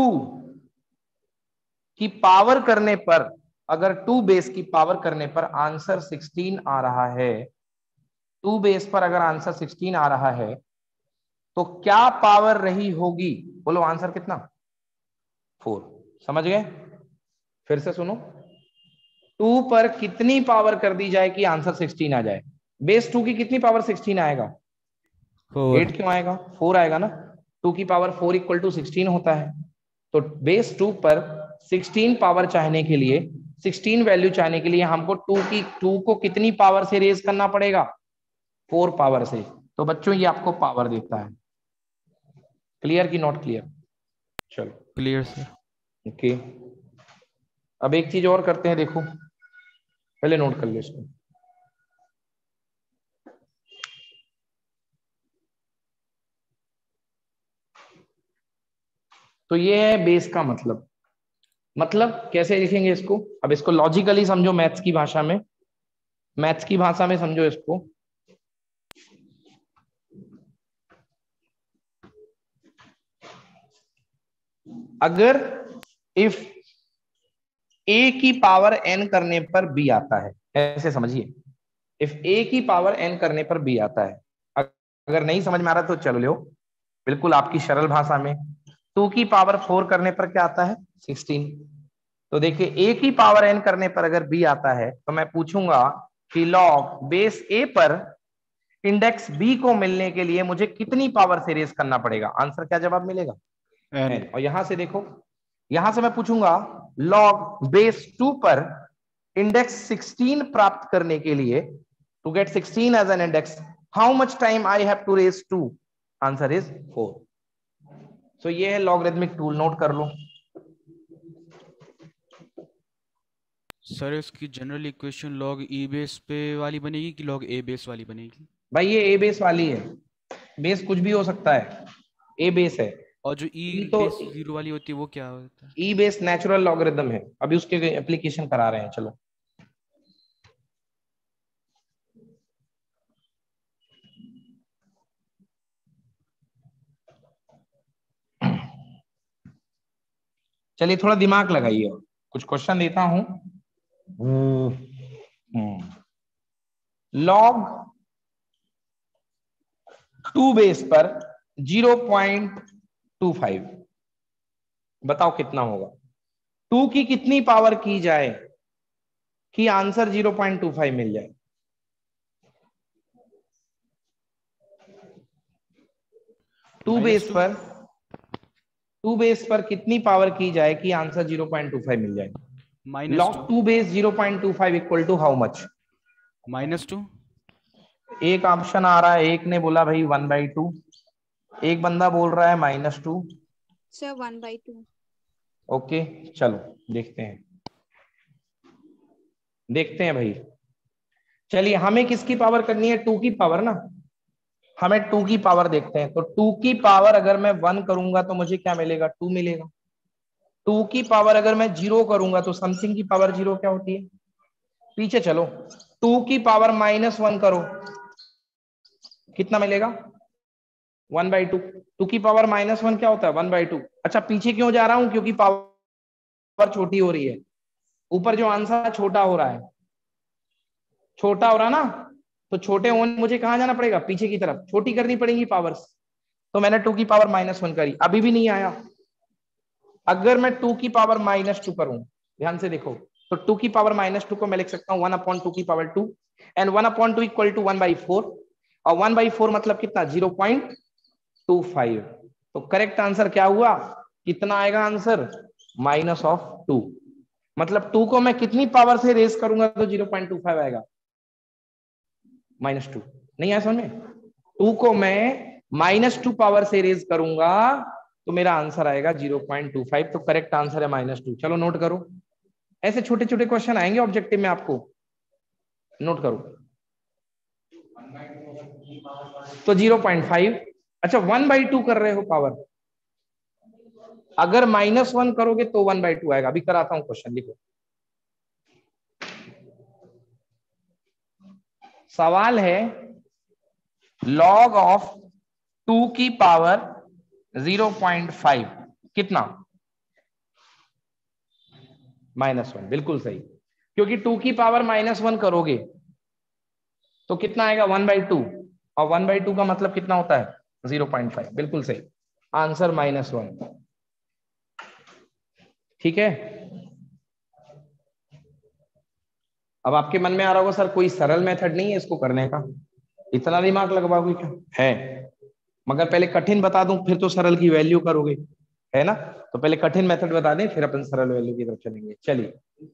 की पावर करने पर, अगर टू बेस की पावर करने पर आंसर सिक्सटीन आ रहा है, टू बेस पर अगर आंसर सिक्सटीन आ रहा है तो क्या पावर रही होगी? बोलो आंसर कितना? फोर। समझ गए? फिर से सुनो, टू पर कितनी पावर कर दी जाए कि आंसर सिक्सटीन आ जाए? बेस टू की कितनी पावर सिक्सटीन आएगा? फोर। एट क्यों आएगा? फोर आएगा ना। टू की power four equal to sixteen होता है। तो बेस टू पर सिक्सटीन पावर चाहने के लिए, सिक्सटीन वैल्यू चाहने के लिए हमको टू की टू को कितनी पावर से रेज करना पड़ेगा? फोर पावर से। तो बच्चों ये आपको पावर देता है। क्लियर की नॉट क्लियर? चलो क्लियर सर। ओके। अब एक चीज और करते हैं, देखो पहले नोट कर लो इसको। तो ये है बेस का मतलब। मतलब कैसे लिखेंगे इसको? अब इसको लॉजिकली समझो, मैथ्स की भाषा में, मैथ्स की भाषा में समझो इसको। अगर इफ ए की पावर एन करने पर बी आता है, ऐसे समझिए, इफ ए की पावर एन करने पर बी आता है। अगर नहीं समझ में आ रहा तो चलो लो, बिल्कुल आपकी सरल भाषा में, टू की पावर फोर करने पर क्या आता है? सिक्सटीन। तो देखिए ए की पावर एन करने पर अगर बी आता है तो मैं पूछूंगा कि लॉग बेस ए पर इंडेक्स बी को मिलने के लिए मुझे कितनी पावर से रेज करना पड़ेगा? आंसर क्या जवाब मिलेगा? एन। एन। और यहां से देखो, यहां से मैं पूछूंगा लॉग बेस टू पर इंडेक्स सिक्सटीन प्राप्त करने के लिए, to get sixteen as an index, how much time I have to raise two? Answer is four. So ये है लॉगरिथमिक टूल, नोट कर लो। सर इसकी general equation log e base पे वाली बनेगी कि लॉग ए बेस वाली बनेगी? भाई ये ए बेस वाली है, बेस कुछ भी हो सकता है, ए बेस है। और जो ई ई तो बेस जीरो वाली होती है वो क्या होता है? ई बेस नेचुरल लॉगरिथम है, अभी उसके एप्लीकेशन करा रहे हैं। चलो चलिए थोड़ा दिमाग लगाइए, और कुछ क्वेश्चन देता हूं। लॉग टू बेस पर जीरो पॉइंट टू फाइव, बताओ कितना होगा? टू की कितनी पावर की जाए कि answer zero point two five मिल जाए? टू बेस पर टू बेस पर कितनी पावर की जाए कि answer zero point two five मिल जाए? Log two base zero point two five equal to how much? Minus two. एक ऑप्शन आ रहा है, एक ने बोला भाई वन बाई टू, एक बंदा बोल रहा है minus two. Sir one by two. Okay चलो देखते हैं, देखते हैं भाई। चलिए हमें किसकी पावर करनी है? टू की पावर ना, हमें टू की पावर देखते हैं। तो टू की पावर अगर मैं वन करूंगा तो मुझे क्या मिलेगा? टू मिलेगा। टू की पावर अगर मैं जीरो करूंगा तो समथिंग की पावर जीरो क्या होती है? पीछे चलो, टू की पावर माइनस वन करो, कितना मिलेगा? One by two. टू की पावर माइनस वन क्या होता है? One by two. अच्छा पीछे क्यों जा रहा हूं? क्योंकि पावर छोटी हो रही है, ऊपर जो आंसर छोटा हो रहा है। छोटा हो रहा ना, तो छोटे होने मुझे कहाँ जाना पड़ेगा, पीछे की तरफ, छोटी करनी पड़ेगी पावर्स। तो मैंने टू की पावर माइनस वन करी, अभी भी नहीं आया। अगर मैं टू की पावर माइनस टू करूं, ध्यान से देखो, तो टू की पावर माइनस टू को मैं लिख सकता हूँ वन अपॉन टू की power two, and one upon two equal to one by four, और वन बाई फोर मतलब कितना, जीरो पॉइंट टू फाइव। तो करेक्ट आंसर क्या हुआ, कितना आएगा आंसर, माइनस ऑफ टू। मतलब टू को मैं कितनी पावर से रेज करूंगा तो जीरो पॉइंट टू फाइव आएगा, माइनस टू। नहीं आया समझ में, टू को मैं माइनस टू पावर से रेज करूंगा तो मेरा आंसर आएगा जीरो पॉइंट टू फाइव। तो करेक्ट आंसर है माइनस टू। चलो नोट करो, ऐसे छोटे छोटे क्वेश्चन आएंगे ऑब्जेक्टिव में, आपको नोट करो। तो जीरो पॉइंट फाइव, अच्छा वन बाई टू कर रहे हो पावर, अगर माइनस वन करोगे तो वन बाई टू आएगा। अभी कराता हूं क्वेश्चन, लिखो। सवाल है लॉग ऑफ टू की पावर जीरो पॉइंट फाइव कितना, माइनस वन। बिल्कुल सही, क्योंकि टू की पावर माइनस वन करोगे तो कितना आएगा, वन बाई टू, और वन बाई टू का मतलब कितना होता है, जीरो पॉइंट फाइव। बिल्कुल सही आंसर, माइनस वन। ठीक है, अब आपके मन में आ रहा होगा सर कोई सरल मेथड नहीं है इसको करने का, इतना दिमाग लगवाओगे क्या है। मगर पहले कठिन बता दूं फिर तो सरल की वैल्यू करोगे, है ना। तो पहले कठिन मेथड बता दें फिर अपन सरल वैल्यू की तरफ चलेंगे। चलिए,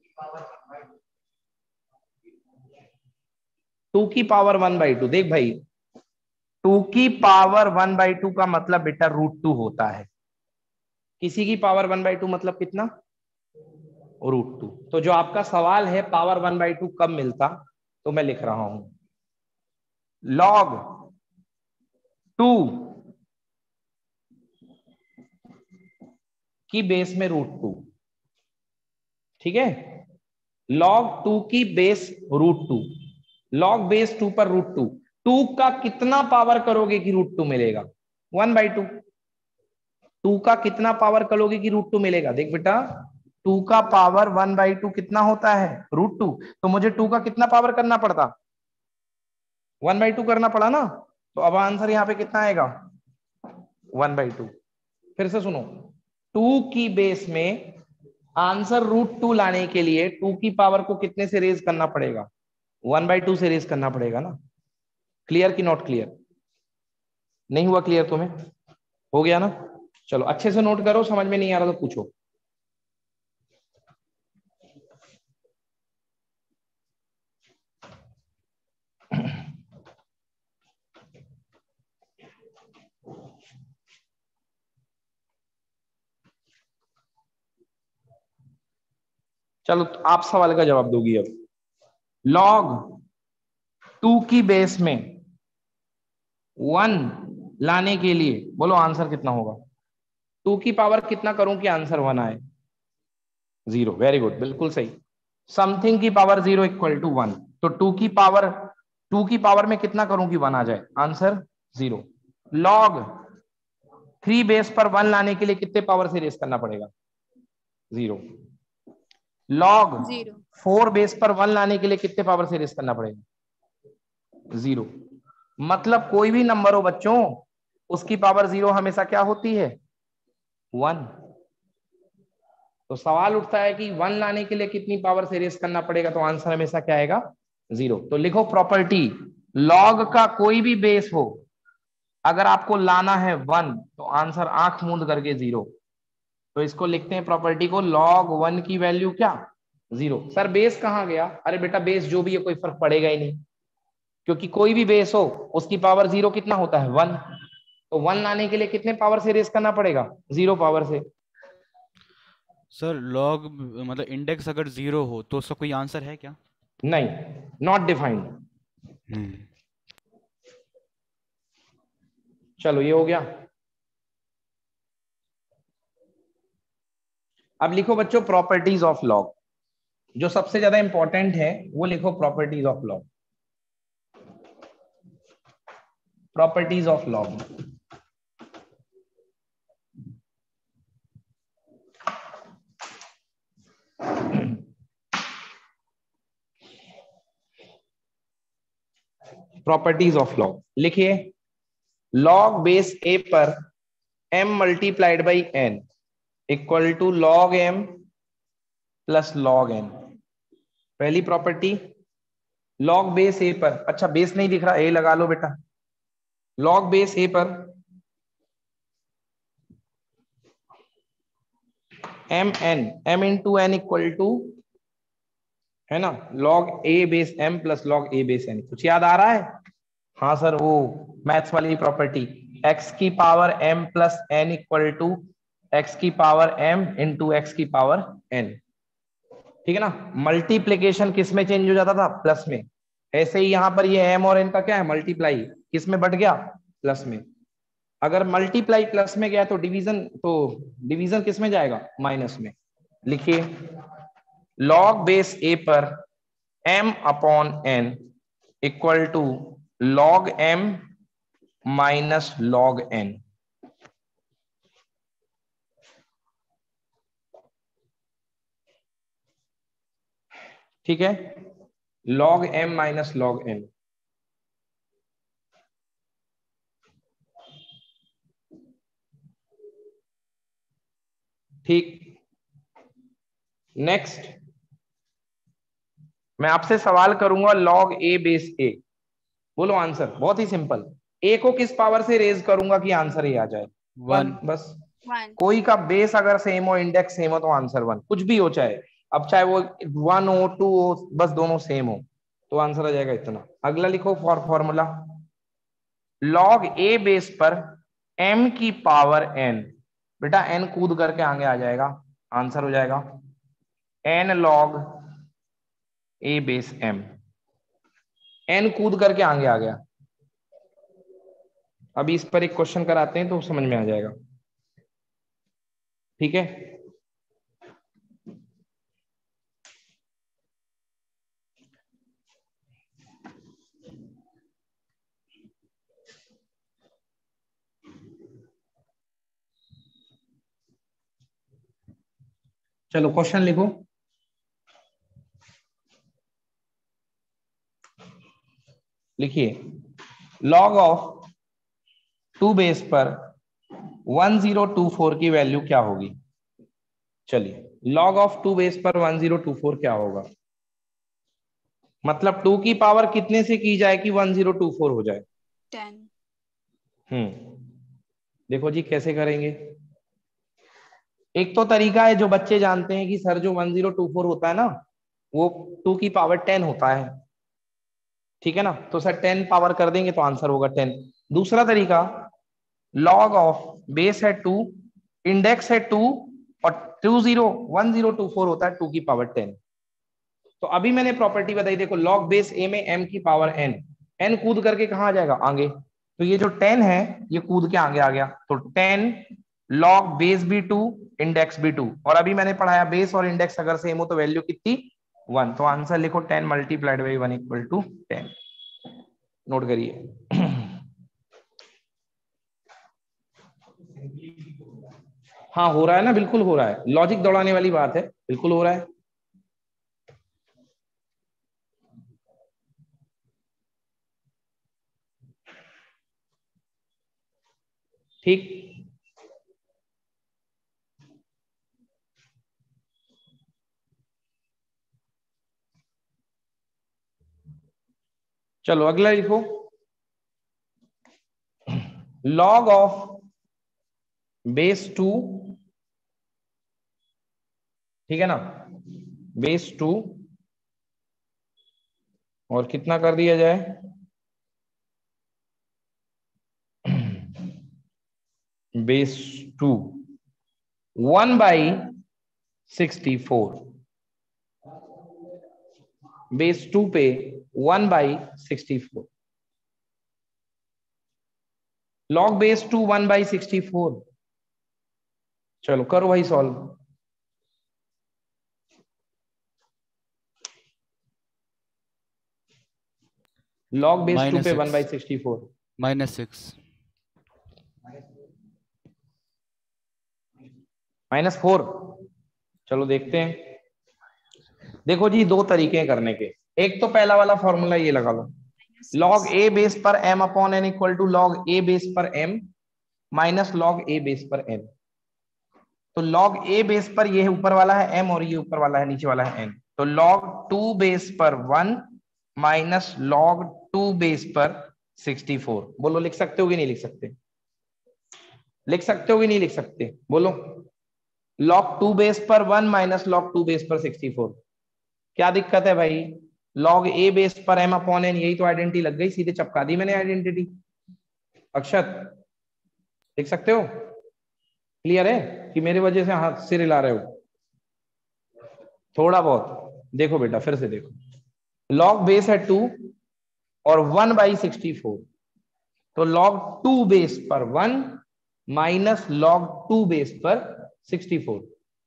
टू की पावर वन बाई टू, देख भाई, टू की पावर वन बाई टू का मतलब बेटा रूट टू होता है। किसी की पावर वन बाई टू मतलब कितना, रूट टू। तो जो आपका सवाल है पावर वन बाई टू कब मिलता, तो मैं लिख रहा हूं लॉग टू की बेस में रूट टू। ठीक है, लॉग टू की base root two, log base two पर रूट टू, टू का कितना पावर करोगे कि रूट टू मिलेगा, वन बाई टू। टू का कितना पावर करोगे कि रूट टू मिलेगा, देख बेटा टू का पावर वन बाई टू कितना होता है, रूट टू। तो मुझे टू का कितना पावर करना पड़ता, वन बाई टू करना पड़ा ना। तो अब आंसर यहाँ पे कितना आएगा, वन बाई टू। फिर से सुनो, टू की बेस में आंसर रूट टू लाने के लिए टू की पावर को कितने से रेज करना पड़ेगा, वन बाई टू से रेज करना पड़ेगा ना। क्लियर कि नॉट क्लियर, नहीं हुआ क्लियर तुम्हें, हो गया ना। चलो अच्छे से नोट करो, समझ में नहीं आ रहा तो पूछो। चलो तो आप सवाल का जवाब दोगी अब। लॉग टू की बेस में वन लाने के लिए बोलो आंसर कितना होगा, टू की पावर कितना करूं कि आंसर वन आए, जीरो। वेरी गुड, बिल्कुल सही। समथिंग की power zero equal to one, तो टू की पावर टू की पावर में कितना करूं कि वन आ जाए, answer zero. Log three base पर वन लाने के लिए कितने पावर से रेस करना पड़ेगा, zero. Log zero. Four base पर वन लाने के लिए कितने पावर से रेस करना पड़ेगा, जीरो। मतलब कोई भी नंबर हो बच्चों, उसकी पावर जीरो हमेशा क्या होती है, वन। तो सवाल उठता है कि वन लाने के लिए कितनी पावर से रेस करना पड़ेगा, तो आंसर हमेशा क्या आएगा, जीरो। तो लिखो प्रॉपर्टी, लॉग का कोई भी बेस हो अगर आपको लाना है वन तो आंसर आंख मूंद करके जीरो। तो इसको लिखते हैं प्रॉपर्टी को, लॉग वन की वैल्यू क्या, जीरो। सर बेस कहाँ गया, अरे बेटा बेस जो भी है कोई फर्क पड़ेगा ही नहीं, क्योंकि कोई भी बेस हो उसकी पावर जीरो कितना होता है, वन। तो वन लाने के लिए कितने पावर से रेस करना पड़ेगा, जीरो पावर से। सर लॉग मतलब इंडेक्स अगर जीरो हो तो उसका कोई आंसर है क्या? नहीं, नॉट डिफाइंड। हम्म चलो ये हो गया। अब लिखो बच्चों प्रॉपर्टीज ऑफ लॉग, जो सबसे ज्यादा इंपॉर्टेंट है वो लिखो, properties of log. Properties of log, properties of log लिखिए, लॉग बेस ए पर m multiplied by n equal to log m plus log n। पहली प्रॉपर्टी, लॉग बेस ए पर, अच्छा बेस नहीं दिख रहा, ए लगा लो बेटा, लॉग बेस ए पर m n m into n equal to, है ना, log a base m plus log a base n. कुछ याद आ रहा है? हाँ सर, वो मैथ्स वाली प्रॉपर्टी, एक्स की power m plus n equal to x की पावर एम इंटू एक्स की पावर एन। ठीक है ना, मल्टीप्लीकेशन किस में चेंज हो जाता था? प्लस में। ऐसे ही यहां पर ये एम और एन का क्या है? मल्टीप्लाई, किस में बढ़ गया? प्लस में। अगर मल्टीप्लाई प्लस में गया तो डिवीजन, तो डिवीजन किस में जाएगा? माइनस में। लिखिए, लॉग बेस ए पर m upon n equal to log m minus log n। ठीक है, log m minus log n। ठीक, नेक्स्ट मैं आपसे सवाल करूंगा, लॉग ए बेस ए, बोलो आंसर। बहुत ही सिंपल, ए को किस पावर से रेज करूंगा कि आंसर ये आ जाए? वन। बस वन। कोई का बेस अगर सेम हो, इंडेक्स सेम हो तो आंसर वन, कुछ भी हो, चाहे अब चाहे वो वन हो टू हो, बस दोनों सेम हो तो आंसर आ जाएगा इतना। अगला लिखो for formula, log a base पर m की पावर n, बेटा n कूद करके आगे आ जाएगा, आंसर हो जाएगा n log a base m। n कूद करके आगे आ गया। अभी इस पर एक क्वेश्चन कराते हैं तो समझ में आ जाएगा। ठीक है, चलो क्वेश्चन लिखो। लिखिए, लॉग ऑफ टू बेस पर वन जीरो टू फोर की वैल्यू क्या होगी? चलिए, लॉग ऑफ टू बेस पर वन जीरो टू फोर क्या होगा? मतलब टू की पावर कितने से की जाए कि वन जीरो टू फोर हो जाए? टेन। हम्म देखो जी कैसे करेंगे। एक तो तरीका है जो बच्चे जानते हैं कि सर जो वन जीरो टू फोर होता है ना, वो टू की पावर टेन होता है। ठीक है ना, तो सर टेन पावर कर देंगे तो आंसर होगा टेन। दूसरा तरीका, लॉग ऑफ बेस है टू, इंडेक्स है टू, और two zero one zero two four होता है टू की पावर टेन। तो अभी मैंने प्रॉपर्टी बताई, देखो लॉग बेस ए में m की पावर n, n कूद करके कहाँ आ जाएगा? आगे। तो ये जो टेन है ये कूद के आगे आ गया, तो टेन लॉग बेस भी टू, इंडेक्स भी टू, और अभी मैंने पढ़ाया बेस और इंडेक्स अगर सेम हो तो वैल्यू कितनी? वन। तो आंसर लिखो ten multiplied by one equal to ten. Note करिए। हाँ हो रहा है ना, बिल्कुल हो रहा है, लॉजिक दौड़ाने वाली बात है, बिल्कुल हो रहा है। ठीक, चलो अगला लिखो, लॉग ऑफ बेस टू, ठीक है ना, बेस टू, और कितना कर दिया जाए? Base two one by sixty four, base two पे one by sixty four, log base two one by sixty four. चलो करो भाई सॉल्व। लॉग बेस टू पे one by sixty four, minus six, minus four. चलो देखते हैं। देखो जी दो तरीके हैं करने के, एक तो पहला वाला फॉर्मूला ये लगा लो, लॉग ए बेस पर m upon n equal to log a base पर m minus log a base पर n। तो लॉग ए बेस पर ये ऊपर वाला है m और ये ऊपर वाला है नीचे वाला है n। तो लॉग टू बेस पर one minus log two base पर सिक्सटी फोर। बोलो लिख सकते हो कि नहीं लिख सकते? लिख सकते हो कि नहीं लिख सकते? बोलो। लॉग टू बेस पर one minus log two base पर सिक्सटी फोर। क्या दिक्कत है भाई? लॉग ए बेस पर m अपॉन एन, यही तो आइडेंटिटी लग गई, सीधे चपका दी मैंने आइडेंटिटी। अक्षत लिख सकते हो? क्लियर है कि मेरे वजह से हाथ सिर हिला रहे हो? थोड़ा बहुत देखो बेटा, फिर से देखो। लॉग बेस है टू और वन बाई सिक्सटी फोर, तो लॉग टू बेस पर one minus log two base पर सिक्सटी फोर।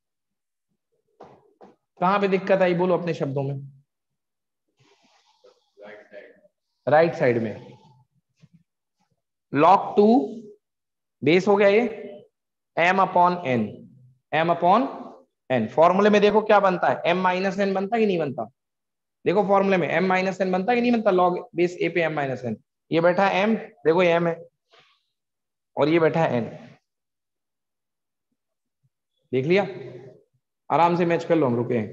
कहां पे दिक्कत आई बोलो अपने शब्दों में? राइट साइड में। लॉग टू बेस हो गया ये m upon n, m upon n. फॉर्मूले में देखो क्या बनता है, m माइनस एन बनता है कि नहीं बनता? देखो फॉर्मूले में m माइनस एन बनता है कि नहीं बनता? लॉग बेस ए पे m माइनस एन। ये बैठा है m, देखो ये m है, और ये बैठा है n। देख लिया? आराम से मैच कर लो, हम रुके हैं।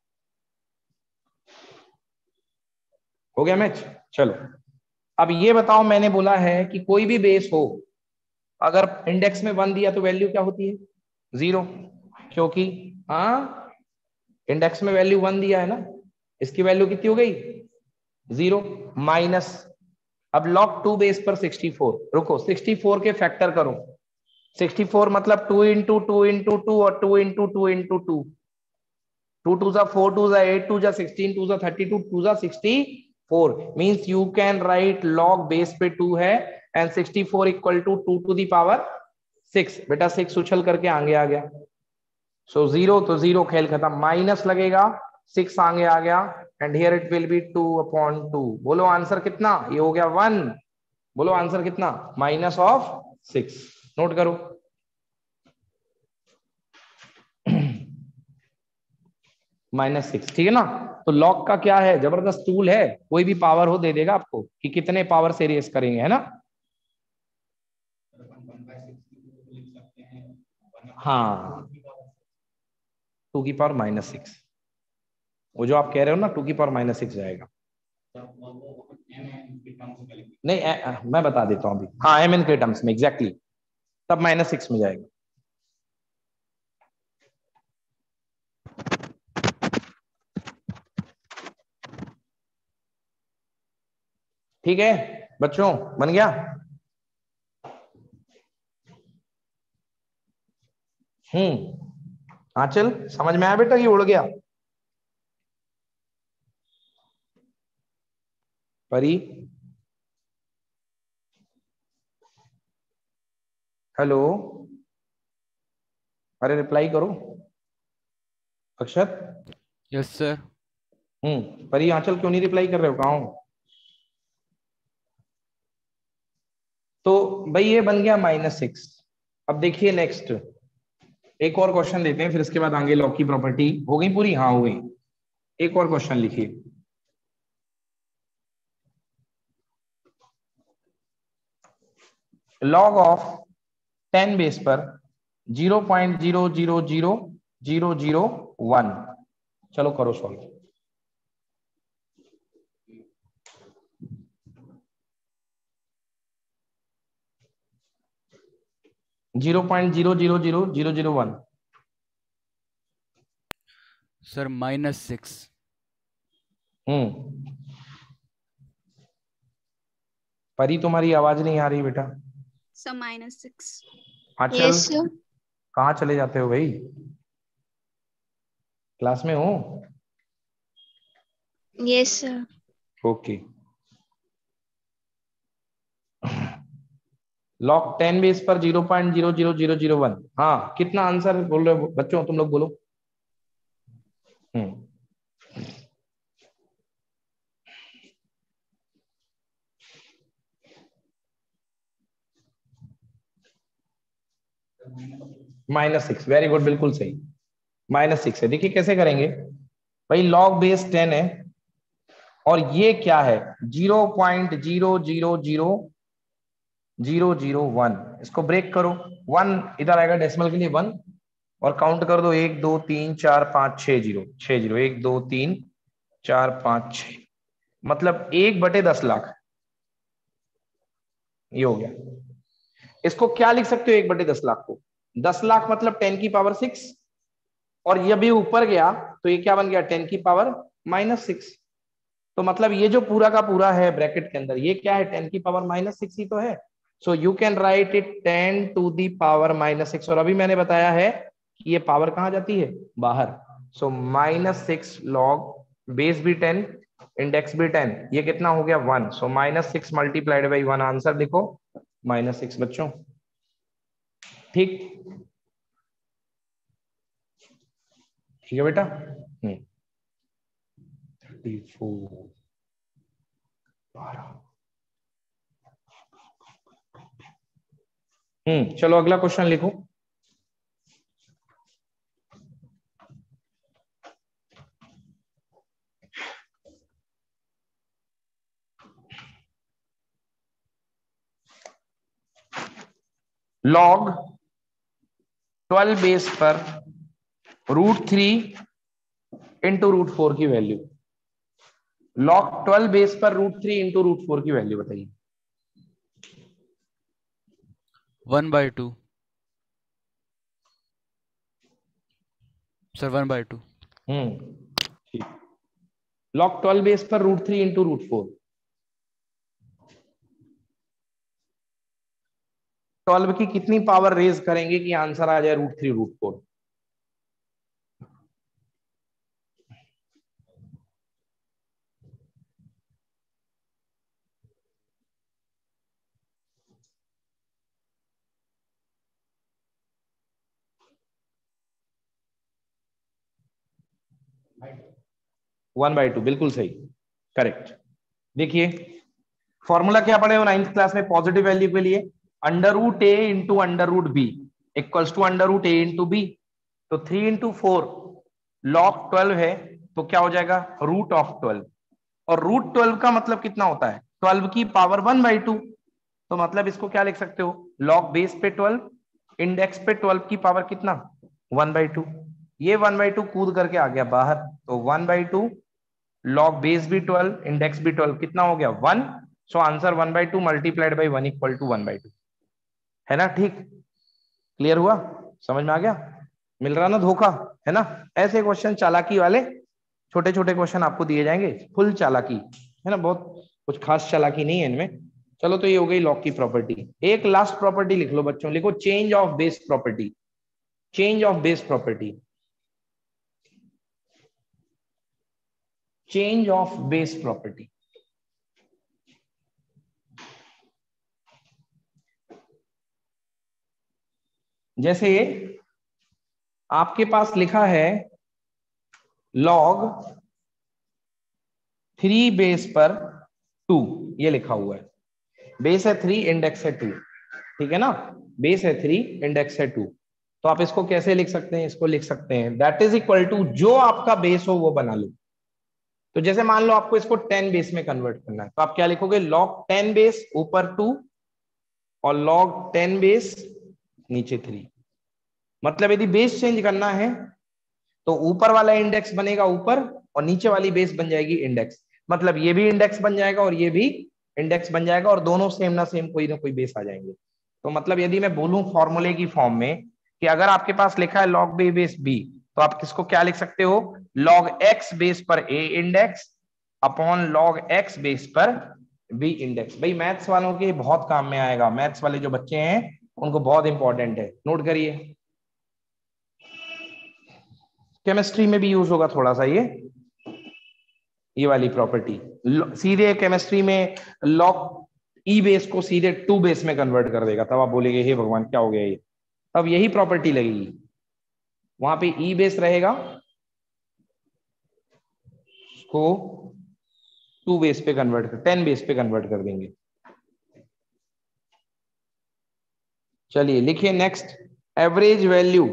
हो गया मैच? चलो अब ये बताओ, मैंने बोला है कि कोई भी बेस हो, अगर इंडेक्स में वन दिया तो वैल्यू क्या होती है? जीरो। क्योंकि हाँ इंडेक्स में वैल्यू वन दिया है ना, इसकी वैल्यू कितनी हो गई? जीरो। माइनस, अब लॉग टू बेस पर सिक्सटी फोर, रुको सिक्सटी फोर के फैक्टर करो। सिक्सटी फोर मतलब two into two into two और two into two into two. Two two जा फोर, टू जा एट, टू जा सिक्सटीन, टू जा थर्टी टू, टू जा sixty four. Means you can write log base पे two है and sixty four equal to two to the power six. बेटा six उछल करके आगे आ गया, सो जीरो, तो जीरो खेल खत्म। माइनस लगेगा, सिक्स आगे आ गया and here it will be two upon two. बोलो आंसर कितना? ये हो गया वन। बोलो आंसर कितना? Minus of six. नोट करो। माइनस सिक्स, ठीक है ना? तो लॉग का क्या है, जबरदस्त टूल है, कोई भी पावर हो दे देगा आपको कि कितने पावर से रेस करेंगे, है ना? हाँ, टू की पावर माइनस सिक्स, वो जो आप कह रहे हो ना टू की पावर माइनस सिक्स जाएगा। नहीं ए, ए, मैं बता देता हूँ अभी। हाँ एम एन के टर्म्स में एग्जैक्टली, तब माइनस सिक्स में जाएगा। ठीक है बच्चों, बन गया? हम्म आंचल समझ में आया बेटा कि उड़ गया? परी, हेलो, अरे रिप्लाई करो। अक्षत, यस सर। हम्म परी, आंचल क्यों नहीं रिप्लाई कर रहे हो? कहाँ हो? तो भाई ये बन गया माइनस सिक्स। अब देखिए नेक्स्ट, एक और क्वेश्चन लेते हैं, फिर इसके बाद आगे लॉग की प्रॉपर्टी हो गई पूरी? हाँ हो गई। एक और क्वेश्चन लिखिए। लॉग ऑफ टेन बेस पर zero point zero zero zero zero zero one. चलो करो solve. Zero point zero zero zero zero zero one. Sir minus six. हम्म परी तुम्हारी आवाज नहीं आ रही बेटा। Sir minus six. Aanchal yes sir. कहाँ चले जाते हो भाई? क्लास में हो? Yes sir. Okay. Log ten base पर zero point zero zero zero zero one. हाँ कितना आंसर बोल रहे हो बच्चों? तुम लोग बोलो। हम्म माइनस सिक्स, वेरी गुड, बिल्कुल सही। माइनस सिक्स है। देखिए कैसे करेंगे भाई, लॉग बेस टेन है और ये क्या है zero point zero zero zero zero zero one. इसको ब्रेक करो, वन इधर आएगा डेसिमल के लिए वन, और काउंट कर दो एक दो तीन चार पांच छह जीरो, छह जीरो, एक दो तीन चार पांच छह, मतलब एक बटे दस लाख ये हो गया। इसको क्या लिख सकते हो एक बटे दस लाख को, दस लाख मतलब टेन की पावर सिक्स, और ये भी ऊपर गया तो ये क्या बन गया टेन की पावर माइनस सिक्स। तो मतलब ये जो पूरा का पूरा है ब्रैकेट के अंदर ये क्या है टेन की पावर माइनस सिक्स ही तो है। So you can write it ten to the power minus six, और अभी मैंने बताया है कि ये पावर कहां जाती है बाहर। So minus six log base भी टेन इंडेक्स भी टेन, ये कितना हो गया one. So minus six multiplied by one, answer लिखो माइनस सिक्स बच्चों। ठीक ठीक है बेटा। हम्म थर्टी फोर बारह। हम्म चलो अगला क्वेश्चन लिखो। लॉग ट्वेल्व बेस पर root three into root four की वैल्यू, लॉग ट्वेल्व बेस पर root three into root four की वैल्यू बताइए। One by two sir, one by two. हम्म ठीक। लॉग ट्वेल्व बेस पर root three into root four, twelve की कितनी power raise करेंगे कि आंसर आ जाए root three root four. One by two बिल्कुल सही, करेक्ट। देखिए फॉर्मूला क्या पढ़े हो नाइन्थ क्लास में पॉजिटिव वैल्यू के लिए, under root a into under root b equals to under root a into b. तो three into four log twelve है तो क्या हो जाएगा रूट ऑफ ट्वेल्व, और रूट ट्वेल्व का मतलब कितना होता है ट्वेल्व की पावर वन बाई टू। तो मतलब इसको क्या लिख सकते हो लॉग बेस पे ट्वेल्व इंडेक्स पे ट्वेल्व की पावर कितना वन बाई टू। ये वन बाई टू कूद करके आ गया बाहर, तो one by two log base भी ट्वेल्व इंडेक्स भी ट्वेल्व कितना हो गया one. So answer one by two multiplied by one equal to one by two, है ना। ठीक क्लियर हुआ, समझ में आ गया, मिल रहा ना धोखा, है ना। ऐसे क्वेश्चन चालाकी वाले छोटे छोटे क्वेश्चन आपको दिए जाएंगे, फुल चालाकी है ना, बहुत कुछ खास चालाकी नहीं है इनमें। चलो तो ये हो गई लॉग की प्रॉपर्टी। एक लास्ट प्रॉपर्टी लिख लो बच्चों, लिखो change of base property. Change of base property, change of base property. जैसे आपके पास लिखा है लॉग थ्री बेस पर टू, ये लिखा हुआ है, बेस है थ्री इंडेक्स है टू, ठीक है ना, बेस है थ्री इंडेक्स है टू। तो आप इसको कैसे लिख सकते हैं, इसको लिख सकते हैं दैट इज इक्वल टू जो आपका बेस हो वो बना लो। तो जैसे मान लो आपको इसको टेन बेस में कन्वर्ट करना है, तो आप क्या लिखोगे लॉग टेन बेस ऊपर टू और लॉग टेन बेस नीचे थ्री। मतलब यदि बेस चेंज करना है तो ऊपर वाला इंडेक्स बनेगा ऊपर और नीचे वाली बेस बन जाएगी इंडेक्स, मतलब ये भी इंडेक्स बन जाएगा और ये भी इंडेक्स बन जाएगा, और दोनों सेम ना सेम कोई ना कोई बेस आ जाएंगे। तो मतलब यदि मैं बोलूं फॉर्मूले की फॉर्म में कि अगर आपके पास लिखा है लॉग बी बेस बी, तो आप किसको क्या लिख सकते हो लॉग एक्स बेस पर a index upon log x base पर बी इंडेक्स। भाई मैथ्स वालों के बहुत काम में आएगा, मैथ्स वाले जो बच्चे हैं उनको बहुत इंपॉर्टेंट है, नोट करिए। केमिस्ट्री में भी यूज होगा थोड़ा सा ये ये वाली प्रॉपर्टी। सीधे केमिस्ट्री में लॉग ई बेस को सीधे टू बेस में कन्वर्ट कर देगा, तब आप बोलेंगे हे भगवान क्या हो गया ये, तब यही प्रॉपर्टी लगेगी। वहां पे ई बेस रहेगा उसको टू बेस पे कन्वर्ट कर टेन बेस पे कन्वर्ट कर देंगे। चलिए लिखिए next, average value.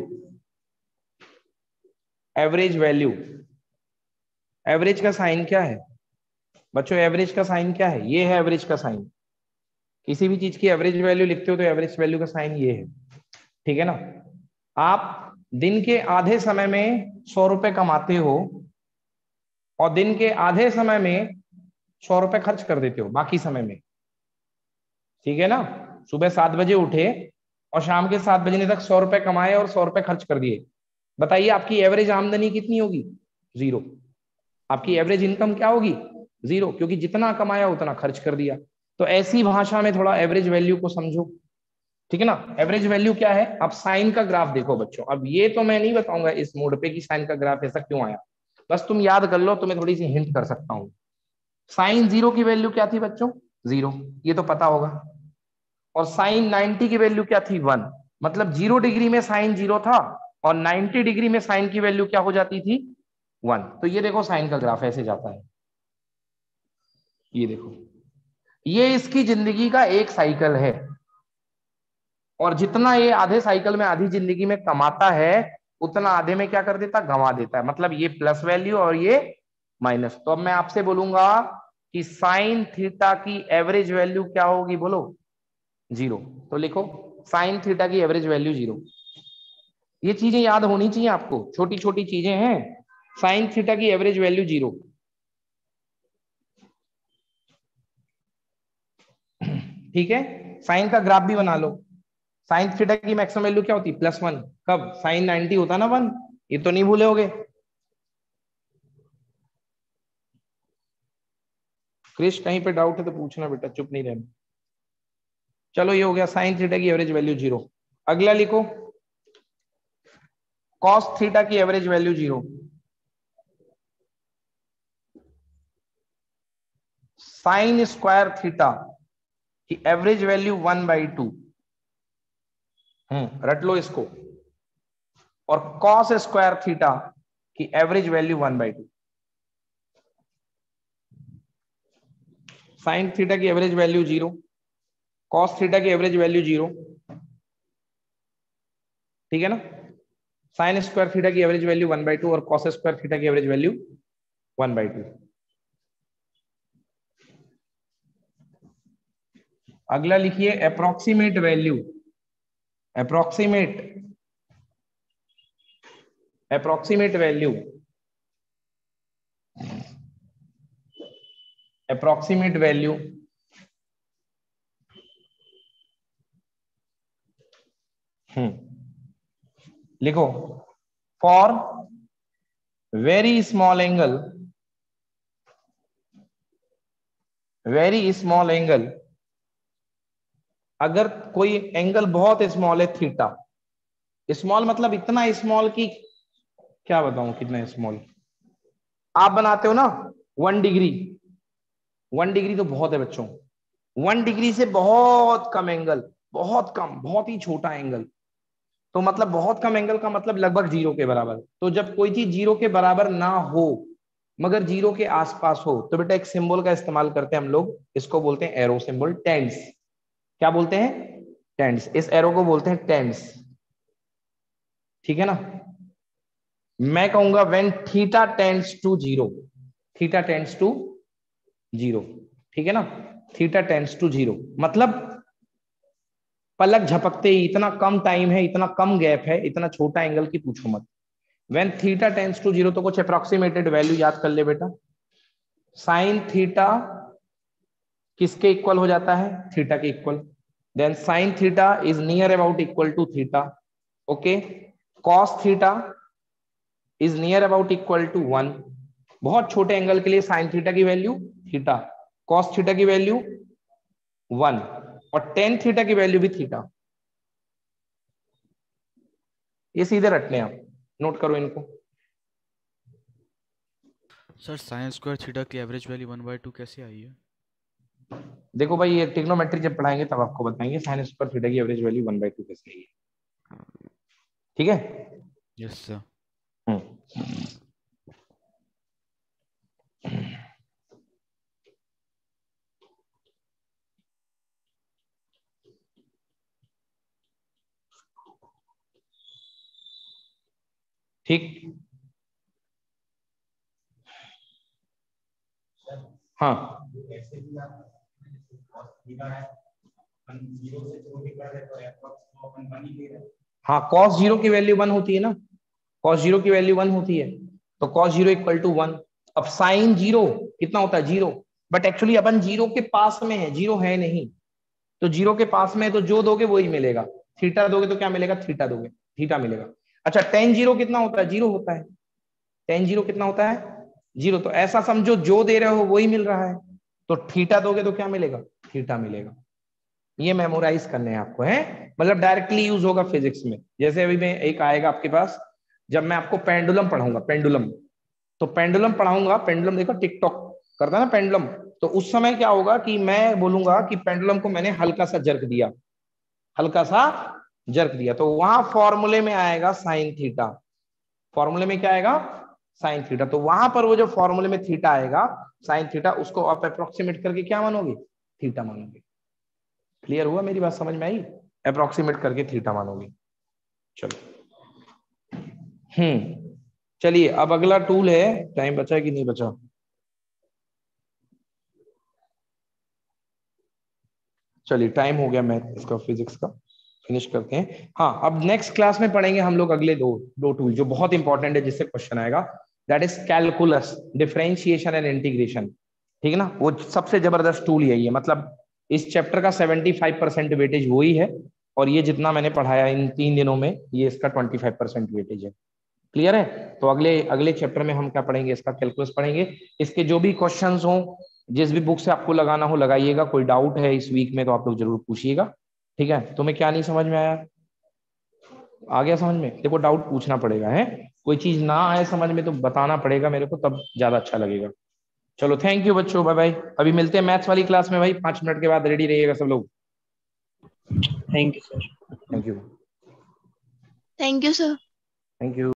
Average value, average का साइन क्या है बच्चों एवरेज का साइन क्या है? ये है एवरेज का साइन। किसी भी चीज की एवरेज वैल्यू लिखते हो तो एवरेज वैल्यू का साइन ये है, ठीक है ना। आप दिन के आधे समय में सौ रुपए कमाते हो और दिन के आधे समय में सौ रुपए खर्च कर देते हो बाकी समय में, ठीक है ना। सुबह सात बजे उठे और शाम के सात बजे तक सौ रुपए कमाए और सौ रुपए खर्च कर दिए। बताइए आपकी एवरेज आमदनी कितनी होगी? जीरो। आपकी एवरेज इनकम क्या होगी? जीरो, क्योंकि जितना कमाया उतना खर्च कर दिया। तो ऐसी भाषा में थोड़ा एवरेज वैल्यू को समझो, ठीक है ना। एवरेज वैल्यू क्या है? अब साइन का ग्राफ देखो बच्चों। अब ये तो मैं नहीं बताऊंगा इस मोड पे कि साइन का ग्राफ ऐसा क्यों आया, बस तुम याद कर लो, तुम्हें थोड़ी सी हिंट कर सकता हूं। साइन जीरो की वैल्यू क्या थी बच्चों? जीरो, ये तो पता होगा। और साइन नाइनटी की वैल्यू क्या थी? वन। मतलब जीरो डिग्री में साइन जीरो था और नाइनटी डिग्री में साइन की वैल्यू क्या हो जाती थी? वन। तो ये देखो साइन का ग्राफ ऐसे जाता है, ये देखो, ये इसकी जिंदगी का एक साइकिल है। और जितना ये आधे साइकिल में, आधी जिंदगी में कमाता है, उतना आधे में क्या कर देता? गंवा देता है। मतलब ये प्लस वैल्यू और ये माइनस। तो अब मैं आपसे बोलूंगा कि साइन थीटा की एवरेज वैल्यू क्या होगी? बोलो। जीरो। तो लिखो साइन थीटा की एवरेज वैल्यू जीरो। ये चीजें याद होनी चाहिए आपको, छोटी छोटी चीजें हैं। साइन थीटा की एवरेज वैल्यू जीरो, ठीक है। साइन का ग्राफ भी बना लो। साइन थीटा की मैक्सिमम वैल्यू क्या होती? Plus one. कब? साइन नाइनटी होता ना वन। ये तो नहीं भूले होगे। क्रिश कहीं पे डाउट है तो पूछना बेटा, चुप नहीं रहना। चलो ये हो गया साइन थीटा की एवरेज वैल्यू जीरो। अगला लिखो कॉस थीटा की average value zero. Sine square theta की average value one by two. हम्म रट लो इसको। और कॉस स्क्वायर थीटा की average value one by two. Sine theta की average value zero, cos theta की एवरेज वैल्यू जीरो, ठीक है ना। साइन स्क्वायर थीटा की average value one by two और कॉस स्क्वायर थीटा की average value one by two. अगला लिखिए approximate value. Approximate approximate value approximate value हम्म लिखो for very small angle, very small angle, अगर कोई एंगल बहुत स्मॉल है थीटा, स्मॉल मतलब इतना स्मॉल कि क्या बताऊं कितना स्मॉल। आप बनाते हो ना वन डिग्री, वन डिग्री तो बहुत है बच्चों। वन डिग्री से बहुत कम एंगल, बहुत कम, बहुत ही छोटा एंगल। तो मतलब बहुत कम एंगल का मतलब लगभग जीरो के बराबर। तो जब कोई चीज जीरो के बराबर ना हो मगर जीरो के आसपास हो तो बेटा एक सिंबल का इस्तेमाल करते हैं हम लोग, इसको बोलते हैं एरो सिंबल, टेंस। क्या बोलते हैं? टेंस। इस एरो को बोलते हैं टेंस, ठीक है ना। मैं कहूंगा when theta tends to zero, theta tends to zero, ठीक है ना। थीटा टेंड्स टू जीरो मतलब पलक झपकते ही, इतना कम टाइम है, इतना कम गैप है, इतना छोटा एंगल की पूछो मत। When theta tends to zero तो कुछ अप्रोक्सीमेटेड वैल्यू याद कर ले बेटा। साइन थीटा किसके इक्वल हो जाता है? थीटा के equal. Then sine theta is near about equal to theta, okay. Cos theta is near about equal to one. बहुत छोटे एंगल के लिए साइन थीटा की वैल्यू थीटा, कॉस थीटा की वैल्यू वन और टेन थीटा की value भी theta. ये सीधे रटने आप, नोट करो इनको। सर साइन स्क्वायर थीटा की average value one by two कैसे आई है? देखो भाई ये ट्रिग्नोमेट्री जब पढ़ाएंगे तब आपको बताएंगे साइन स्क्वायर थीटा की average value one by two कैसे आई है, ठीक है। Yes sir. हम्म ठीक। हाँ हाँ कॉस जीरो की वैल्यू वन होती है ना, कॉस जीरो की वैल्यू वन होती है, तो cos zero equal to one. अब साइन जीरो कितना होता है, जीरो, बट एक्चुअली अपन जीरो के पास में है, जीरो है नहीं, तो जीरो के पास में है तो जो दोगे वही मिलेगा, थीटा दोगे तो क्या मिलेगा, थीटा दोगे, थीटा मिलेगा। अच्छा टेन जीरो कितना होता है, जीरो होता है, टेन जीरो कितना होता है, जीरो, तो ऐसा समझो जो दे रहे हो वही मिल रहा है, तो थीटा दोगे तो क्या मिलेगा, थीटा मिलेगा। ये मेमोराइज करने हैं आपको, है मतलब डायरेक्टली यूज होगा फिजिक्स में। जैसे अभी मैं एक आएगा आपके पास, जब मैं आपको पेंडुलम पढ़ाऊंगा, पेंडुलम, तो पेंडुलम पढ़ाऊंगा, पेंडुलम देखो टिकटॉक करता है ना पेंडुलम, तो उस समय क्या होगा कि मैं बोलूंगा कि पेंडुलम को मैंने हल्का सा जर्क दिया, हल्का सा जर्क दिया, तो वहां फॉर्मूले में आएगा साइन थीटा, फॉर्मूले में क्या आएगा, साइन थीटा, तो वहां पर वो जो फॉर्मूले में थीटा आएगा साइन थीटा, उसको आप अप्रोक्सीमेट करके क्या मानोगे, थीटा मानोगे। क्लियर हुआ, मेरी बात समझ में आई, अप्रोक्सीमेट करके थीटा मानोगे। चलो हम्म चलिए अब अगला टूल है, टाइम बचा है कि नहीं बचा, चलिए टाइम हो गया, मैथ इसका फिजिक्स का फिनिश करते हैं। हाँ अब नेक्स्ट क्लास में पढ़ेंगे हम लोग अगले दो दो टूल जो बहुत इंपॉर्टेंट है, जिससे क्वेश्चन आएगा, that is calculus, differentiation and integration, ठीक है ना, वो सबसे जबरदस्त टूल यही है, मतलब इस चैप्टर का पचहत्तर परसेंट वेटेज वही है, और ये जितना मैंने पढ़ाया इन तीन दिनों में ये इसका पच्चीस परसेंट वेटेज है। क्लियर है, तो अगले अगले चैप्टर में हम क्या पढ़ेंगे, इसका कैलकुलस पढ़ेंगे। इसके जो भी क्वेश्चंस हो, जिस भी बुक से आपको लगाना हो लगाइएगा, कोई डाउट है इस वीक में तो आप लोग जरूर पूछिएगा, ठीक है। तुम्हें क्या नहीं समझ में आया, आ गया समझ में, देखो डाउट पूछना पड़ेगा, है कोई चीज ना आए समझ में तो बताना पड़ेगा मेरे को, तब ज्यादा अच्छा लगेगा। चलो थैंक यू बच्चों, बाय बाय, अभी मिलते हैं मैथ्स वाली क्लास में भाई, पांच मिनट के बाद रेडी रहिएगा सब लोग। Thank you sir. Thank you, Thank you, sir. Thank you.